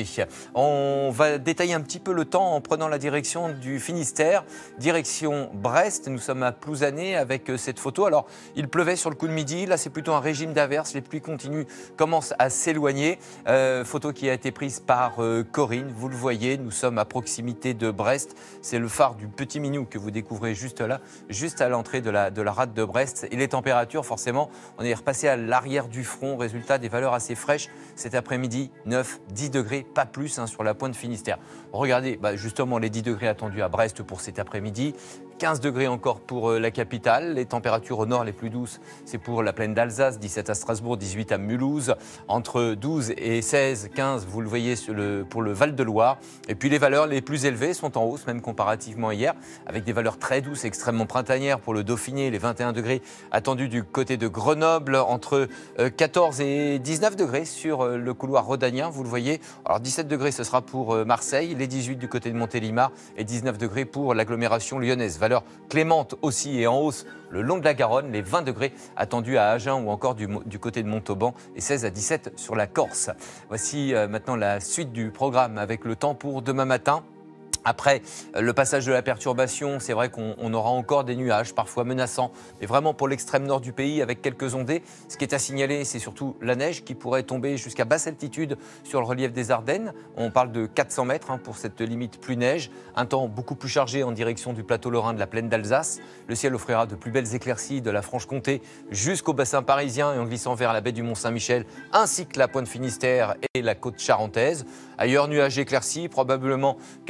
On va détailler un petit peu le temps en prenant la direction du Finistère, direction Brest. Nous sommes à Plouzané avec cette photo. Alors, il pleuvait sur le coup de midi. Là, c'est plutôt un régime d'averses. Les pluies continues commencent à s'éloigner. Euh, photo qui a été prise par euh, Corinne. Vous le voyez, nous sommes à proximité de Brest. C'est le phare du Petit Minou que vous découvrez juste là, juste à l'entrée de la, de la rade de Brest. Et les températures, forcément, on est repassé à l'arrière du front. Résultat, des valeurs assez fraîches cet après-midi. neuf, dix degrés, pas plus hein, sur la pointe Finistère. Regardez bah, justement les dix degrés attendus à Brest pour cet après-midi. quinze degrés encore pour euh, la capitale. Les températures au nord les plus douces, c'est pour la plaine d'Alsace, dix-sept à Strasbourg, dix-huit à Mulhouse. Entre douze et seize, quinze, vous le voyez sur le, pour le Val-de-Loire. Et puis les valeurs les plus élevées sont en hausse, même comparativement hier, avec des valeurs très douces, extrêmement printanières pour le Dauphiné. Les vingt et un degrés attendus du côté de Grenoble, entre euh, quatorze et dix-neuf degrés sur euh, le couloir rhodanien, vous le voyez. Alors dix-sept degrés, ce sera pour euh, Marseille, les dix-huit du côté de Montélimar et dix-neuf degrés pour l'agglomération lyonnaise. Valeur clémente aussi et en hausse le long de la Garonne, les vingt degrés attendus à Agen ou encore du, du côté de Montauban et seize à dix-sept sur la Corse. Voici euh, maintenant la suite du programme avec le temps pour demain matin. Après le passage de la perturbation, c'est vrai qu'on aura encore des nuages, parfois menaçants, mais vraiment pour l'extrême nord du pays avec quelques ondées. Ce qui est à signaler, c'est surtout la neige qui pourrait tomber jusqu'à basse altitude sur le relief des Ardennes. On parle de quatre cents mètres hein, pour cette limite pluie neige. Un temps beaucoup plus chargé en direction du plateau lorrain de la plaine d'Alsace. Le ciel offrira de plus belles éclaircies de la Franche-Comté jusqu'au bassin parisien et en glissant vers la baie du Mont-Saint-Michel, ainsi que la pointe Finistère et la côte charentaise. Ailleurs, nuages éclaircis, probablement quelques brumes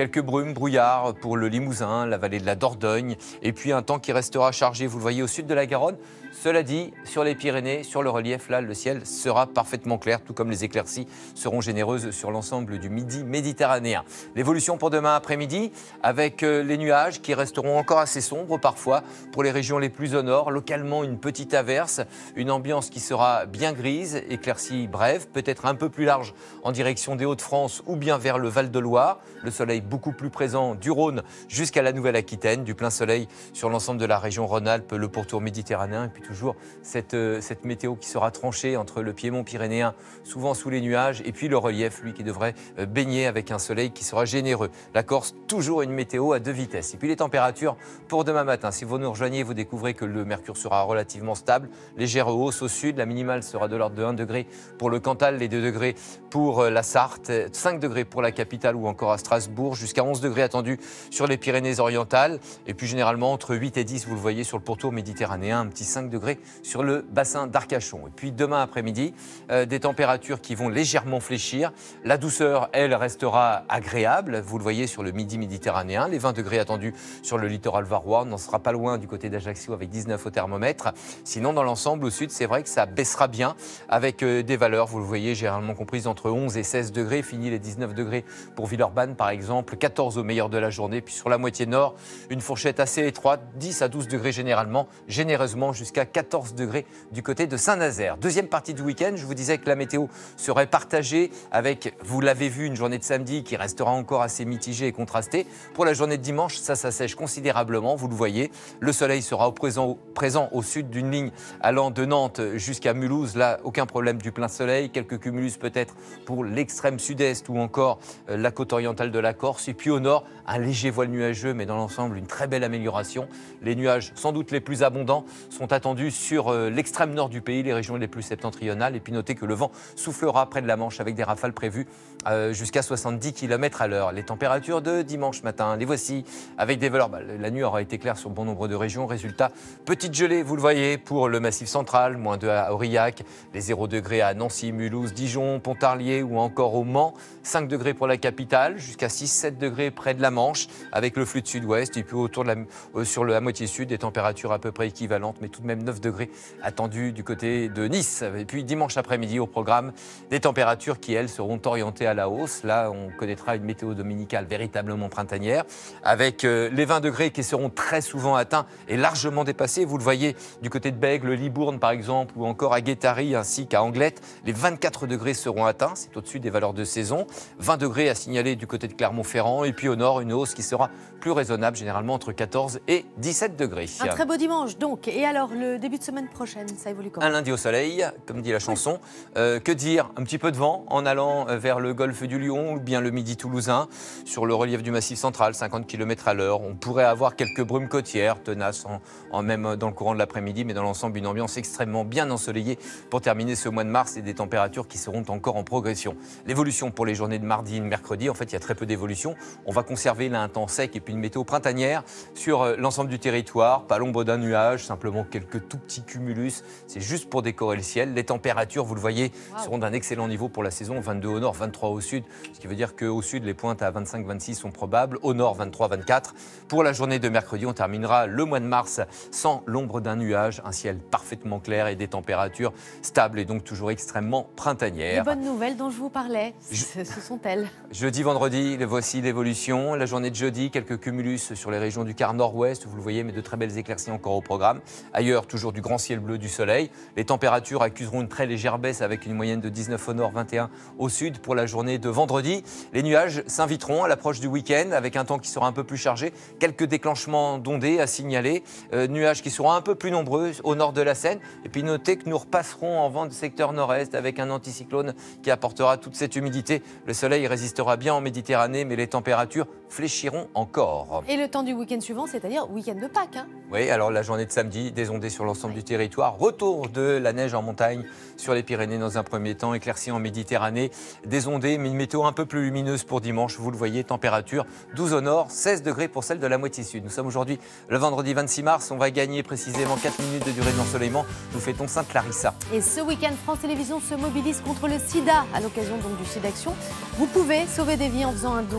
brume, brouillard pour le Limousin, la vallée de la Dordogne, et puis un temps qui restera chargé, vous le voyez, au sud de la Garonne. Cela dit, sur les Pyrénées, sur le relief, là, le ciel sera parfaitement clair, tout comme les éclaircies seront généreuses sur l'ensemble du midi méditerranéen. L'évolution pour demain après-midi, avec les nuages qui resteront encore assez sombres parfois pour les régions les plus au nord. Localement, une petite averse, une ambiance qui sera bien grise, éclaircies brèves, peut-être un peu plus large en direction des Hauts-de-France ou bien vers le Val-de-Loire. Le soleil beaucoup plus présent du Rhône jusqu'à la Nouvelle-Aquitaine, du plein soleil sur l'ensemble de la région Rhône-Alpes, le pourtour méditerranéen, et puis toujours cette, euh, cette météo qui sera tranchée entre le piémont pyrénéen, souvent sous les nuages, et puis le relief, lui, qui devrait euh, baigner avec un soleil qui sera généreux. La Corse, toujours une météo à deux vitesses. Et puis les températures pour demain matin. Si vous nous rejoignez, vous découvrez que le mercure sera relativement stable. Légère hausse au sud, la minimale sera de l'ordre de un degré pour le Cantal, les deux degrés pour euh, la Sarthe, cinq degrés pour la capitale ou encore à Strasbourg, jusqu'à onze degrés attendus sur les Pyrénées-Orientales. Et puis généralement entre huit et dix, vous le voyez sur le pourtour méditerranéen, un petit cinq degrés sur le bassin d'Arcachon. Et puis demain après-midi, euh, des températures qui vont légèrement fléchir. La douceur, elle, restera agréable. Vous le voyez sur le midi méditerranéen. Les vingt degrés attendus sur le littoral varois. On n'en sera pas loin du côté d'Ajaccio avec dix-neuf au thermomètre. Sinon, dans l'ensemble, au sud, c'est vrai que ça baissera bien avec euh, des valeurs, vous le voyez, généralement comprises entre onze et seize degrés. Fini les dix-neuf degrés pour Villeurbanne, par exemple. quatorze au meilleur de la journée. Puis sur la moitié nord, une fourchette assez étroite, dix à douze degrés généralement, généreusement jusqu'à quatorze degrés du côté de Saint-Nazaire. Deuxième partie du week-end, je vous disais que la météo serait partagée avec, vous l'avez vu, une journée de samedi qui restera encore assez mitigée et contrastée. Pour la journée de dimanche, ça s'assèche considérablement, vous le voyez. Le soleil sera au présent, présent au sud d'une ligne allant de Nantes jusqu'à Mulhouse. Là, aucun problème du plein soleil. Quelques cumulus peut-être pour l'extrême sud-est ou encore euh, la côte orientale de la Corse. Et puis au nord, un léger voile nuageux, mais dans l'ensemble, une très belle amélioration. Les nuages, sans doute les plus abondants, sont attendus sur euh, l'extrême nord du pays, les régions les plus septentrionales. Et puis notez que le vent soufflera près de la Manche avec des rafales prévues euh, jusqu'à soixante-dix kilomètres à l'heure. Les températures de dimanche matin, les voici avec des valeurs. Bah, la nuit aura été claire sur bon nombre de régions. Résultat, petite gelée, vous le voyez, pour le Massif central, moins deux à Aurillac, les zéro degrés à Nancy, Mulhouse, Dijon, Pontarlier ou encore au Mans. cinq degrés pour la capitale, jusqu'à six sept degrés près de la Manche, avec le flux de sud-ouest. Et puis autour de la, euh, sur la moitié sud, des températures à peu près équivalentes, mais tout de même neuf degrés attendus du côté de Nice. Et puis dimanche après-midi, au programme, des températures qui, elles, seront orientées à la hausse. Là, on connaîtra une météo dominicale véritablement printanière, avec euh, les vingt degrés qui seront très souvent atteints et largement dépassés. Vous le voyez du côté de Bègles, Libourne par exemple, ou encore à Guétary ainsi qu'à Anglette. Les vingt-quatre degrés seront atteints, c'est au-dessus des valeurs de saison. vingt degrés à signaler du côté de Clermont-Ferrand. Et puis au nord, une hausse qui sera plus raisonnable, généralement entre quatorze et dix-sept degrés. Un très beau dimanche donc. Et alors, le début de semaine prochaine, ça évolue comment? Un lundi au soleil, comme dit la chanson. Euh, que dire? Un petit peu de vent en allant vers le golfe du Lion ou bien le midi toulousain. Sur le relief du Massif central, cinquante kilomètres à l'heure. On pourrait avoir quelques brumes côtières, tenaces en, en même dans le courant de l'après-midi, mais dans l'ensemble, une ambiance extrêmement bien ensoleillée pour terminer ce mois de mars et des températures qui seront encore en progression. L'évolution pour les journées de mardi et de mercredi, en fait, il y a très peu d'évolution. On va conserver là un temps sec et puis une météo printanière sur l'ensemble du territoire. Pas l'ombre d'un nuage, simplement quelques tout petits cumulus. C'est juste pour décorer le ciel. Les températures, vous le voyez, wow. seront d'un excellent niveau pour la saison. vingt-deux au nord, vingt-trois au sud. Ce qui veut dire qu'au sud, les pointes à vingt-cinq vingt-six sont probables. Au nord, vingt-trois vingt-quatre. Pour la journée de mercredi, on terminera le mois de mars sans l'ombre d'un nuage. Un ciel parfaitement clair et des températures stables et donc toujours extrêmement printanières. Les bonnes nouvelles dont je vous parlais, je... ce sont-elles? Jeudi, vendredi, voici l'évolution. La journée de jeudi, quelques cumulus sur les régions du quart nord-ouest, vous le voyez, mais de très belles éclaircies encore au programme. Ailleurs, toujours du grand ciel bleu, du soleil. Les températures accuseront une très légère baisse avec une moyenne de dix-neuf au nord, vingt et un au sud pour la journée de vendredi. Les nuages s'inviteront à l'approche du week-end avec un temps qui sera un peu plus chargé. Quelques déclenchements d'ondées à signaler. Euh, nuages qui seront un peu plus nombreux au nord de la Seine. Et puis notez que nous repasserons en vent du secteur nord-est avec un anticyclone qui apportera toute cette humidité. Le soleil résistera bien en Méditerranée, mais les températures fléchiront encore. Et le temps du week-end suivant, c'est-à-dire week-end de Pâques, hein? Oui, alors la journée de samedi, des ondées sur l'ensemble oui. du territoire. Retour de la neige en montagne sur les Pyrénées dans un premier temps, éclaircies en Méditerranée. Des ondées, mais une météo un peu plus lumineuse pour dimanche. Vous le voyez, température douze au nord, seize degrés pour celle de la moitié sud. Nous sommes aujourd'hui le vendredi vingt-six mars. On va gagner précisément quatre minutes de durée de l'ensoleillement. Nous fêtons Sainte Larissa. Et ce week-end, France Télévisions se mobilise contre le sida à l'occasion donc du SIDAction. Vous pouvez sauver des vies en faisant un don, soit par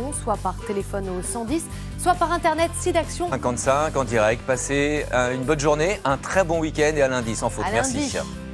par téléphone au cent dix, soit par internet SIDAction. cinquante-cinq en direct. Passez une bonne journée, un très bon week-end et à lundi sans faute. À Merci. lundi.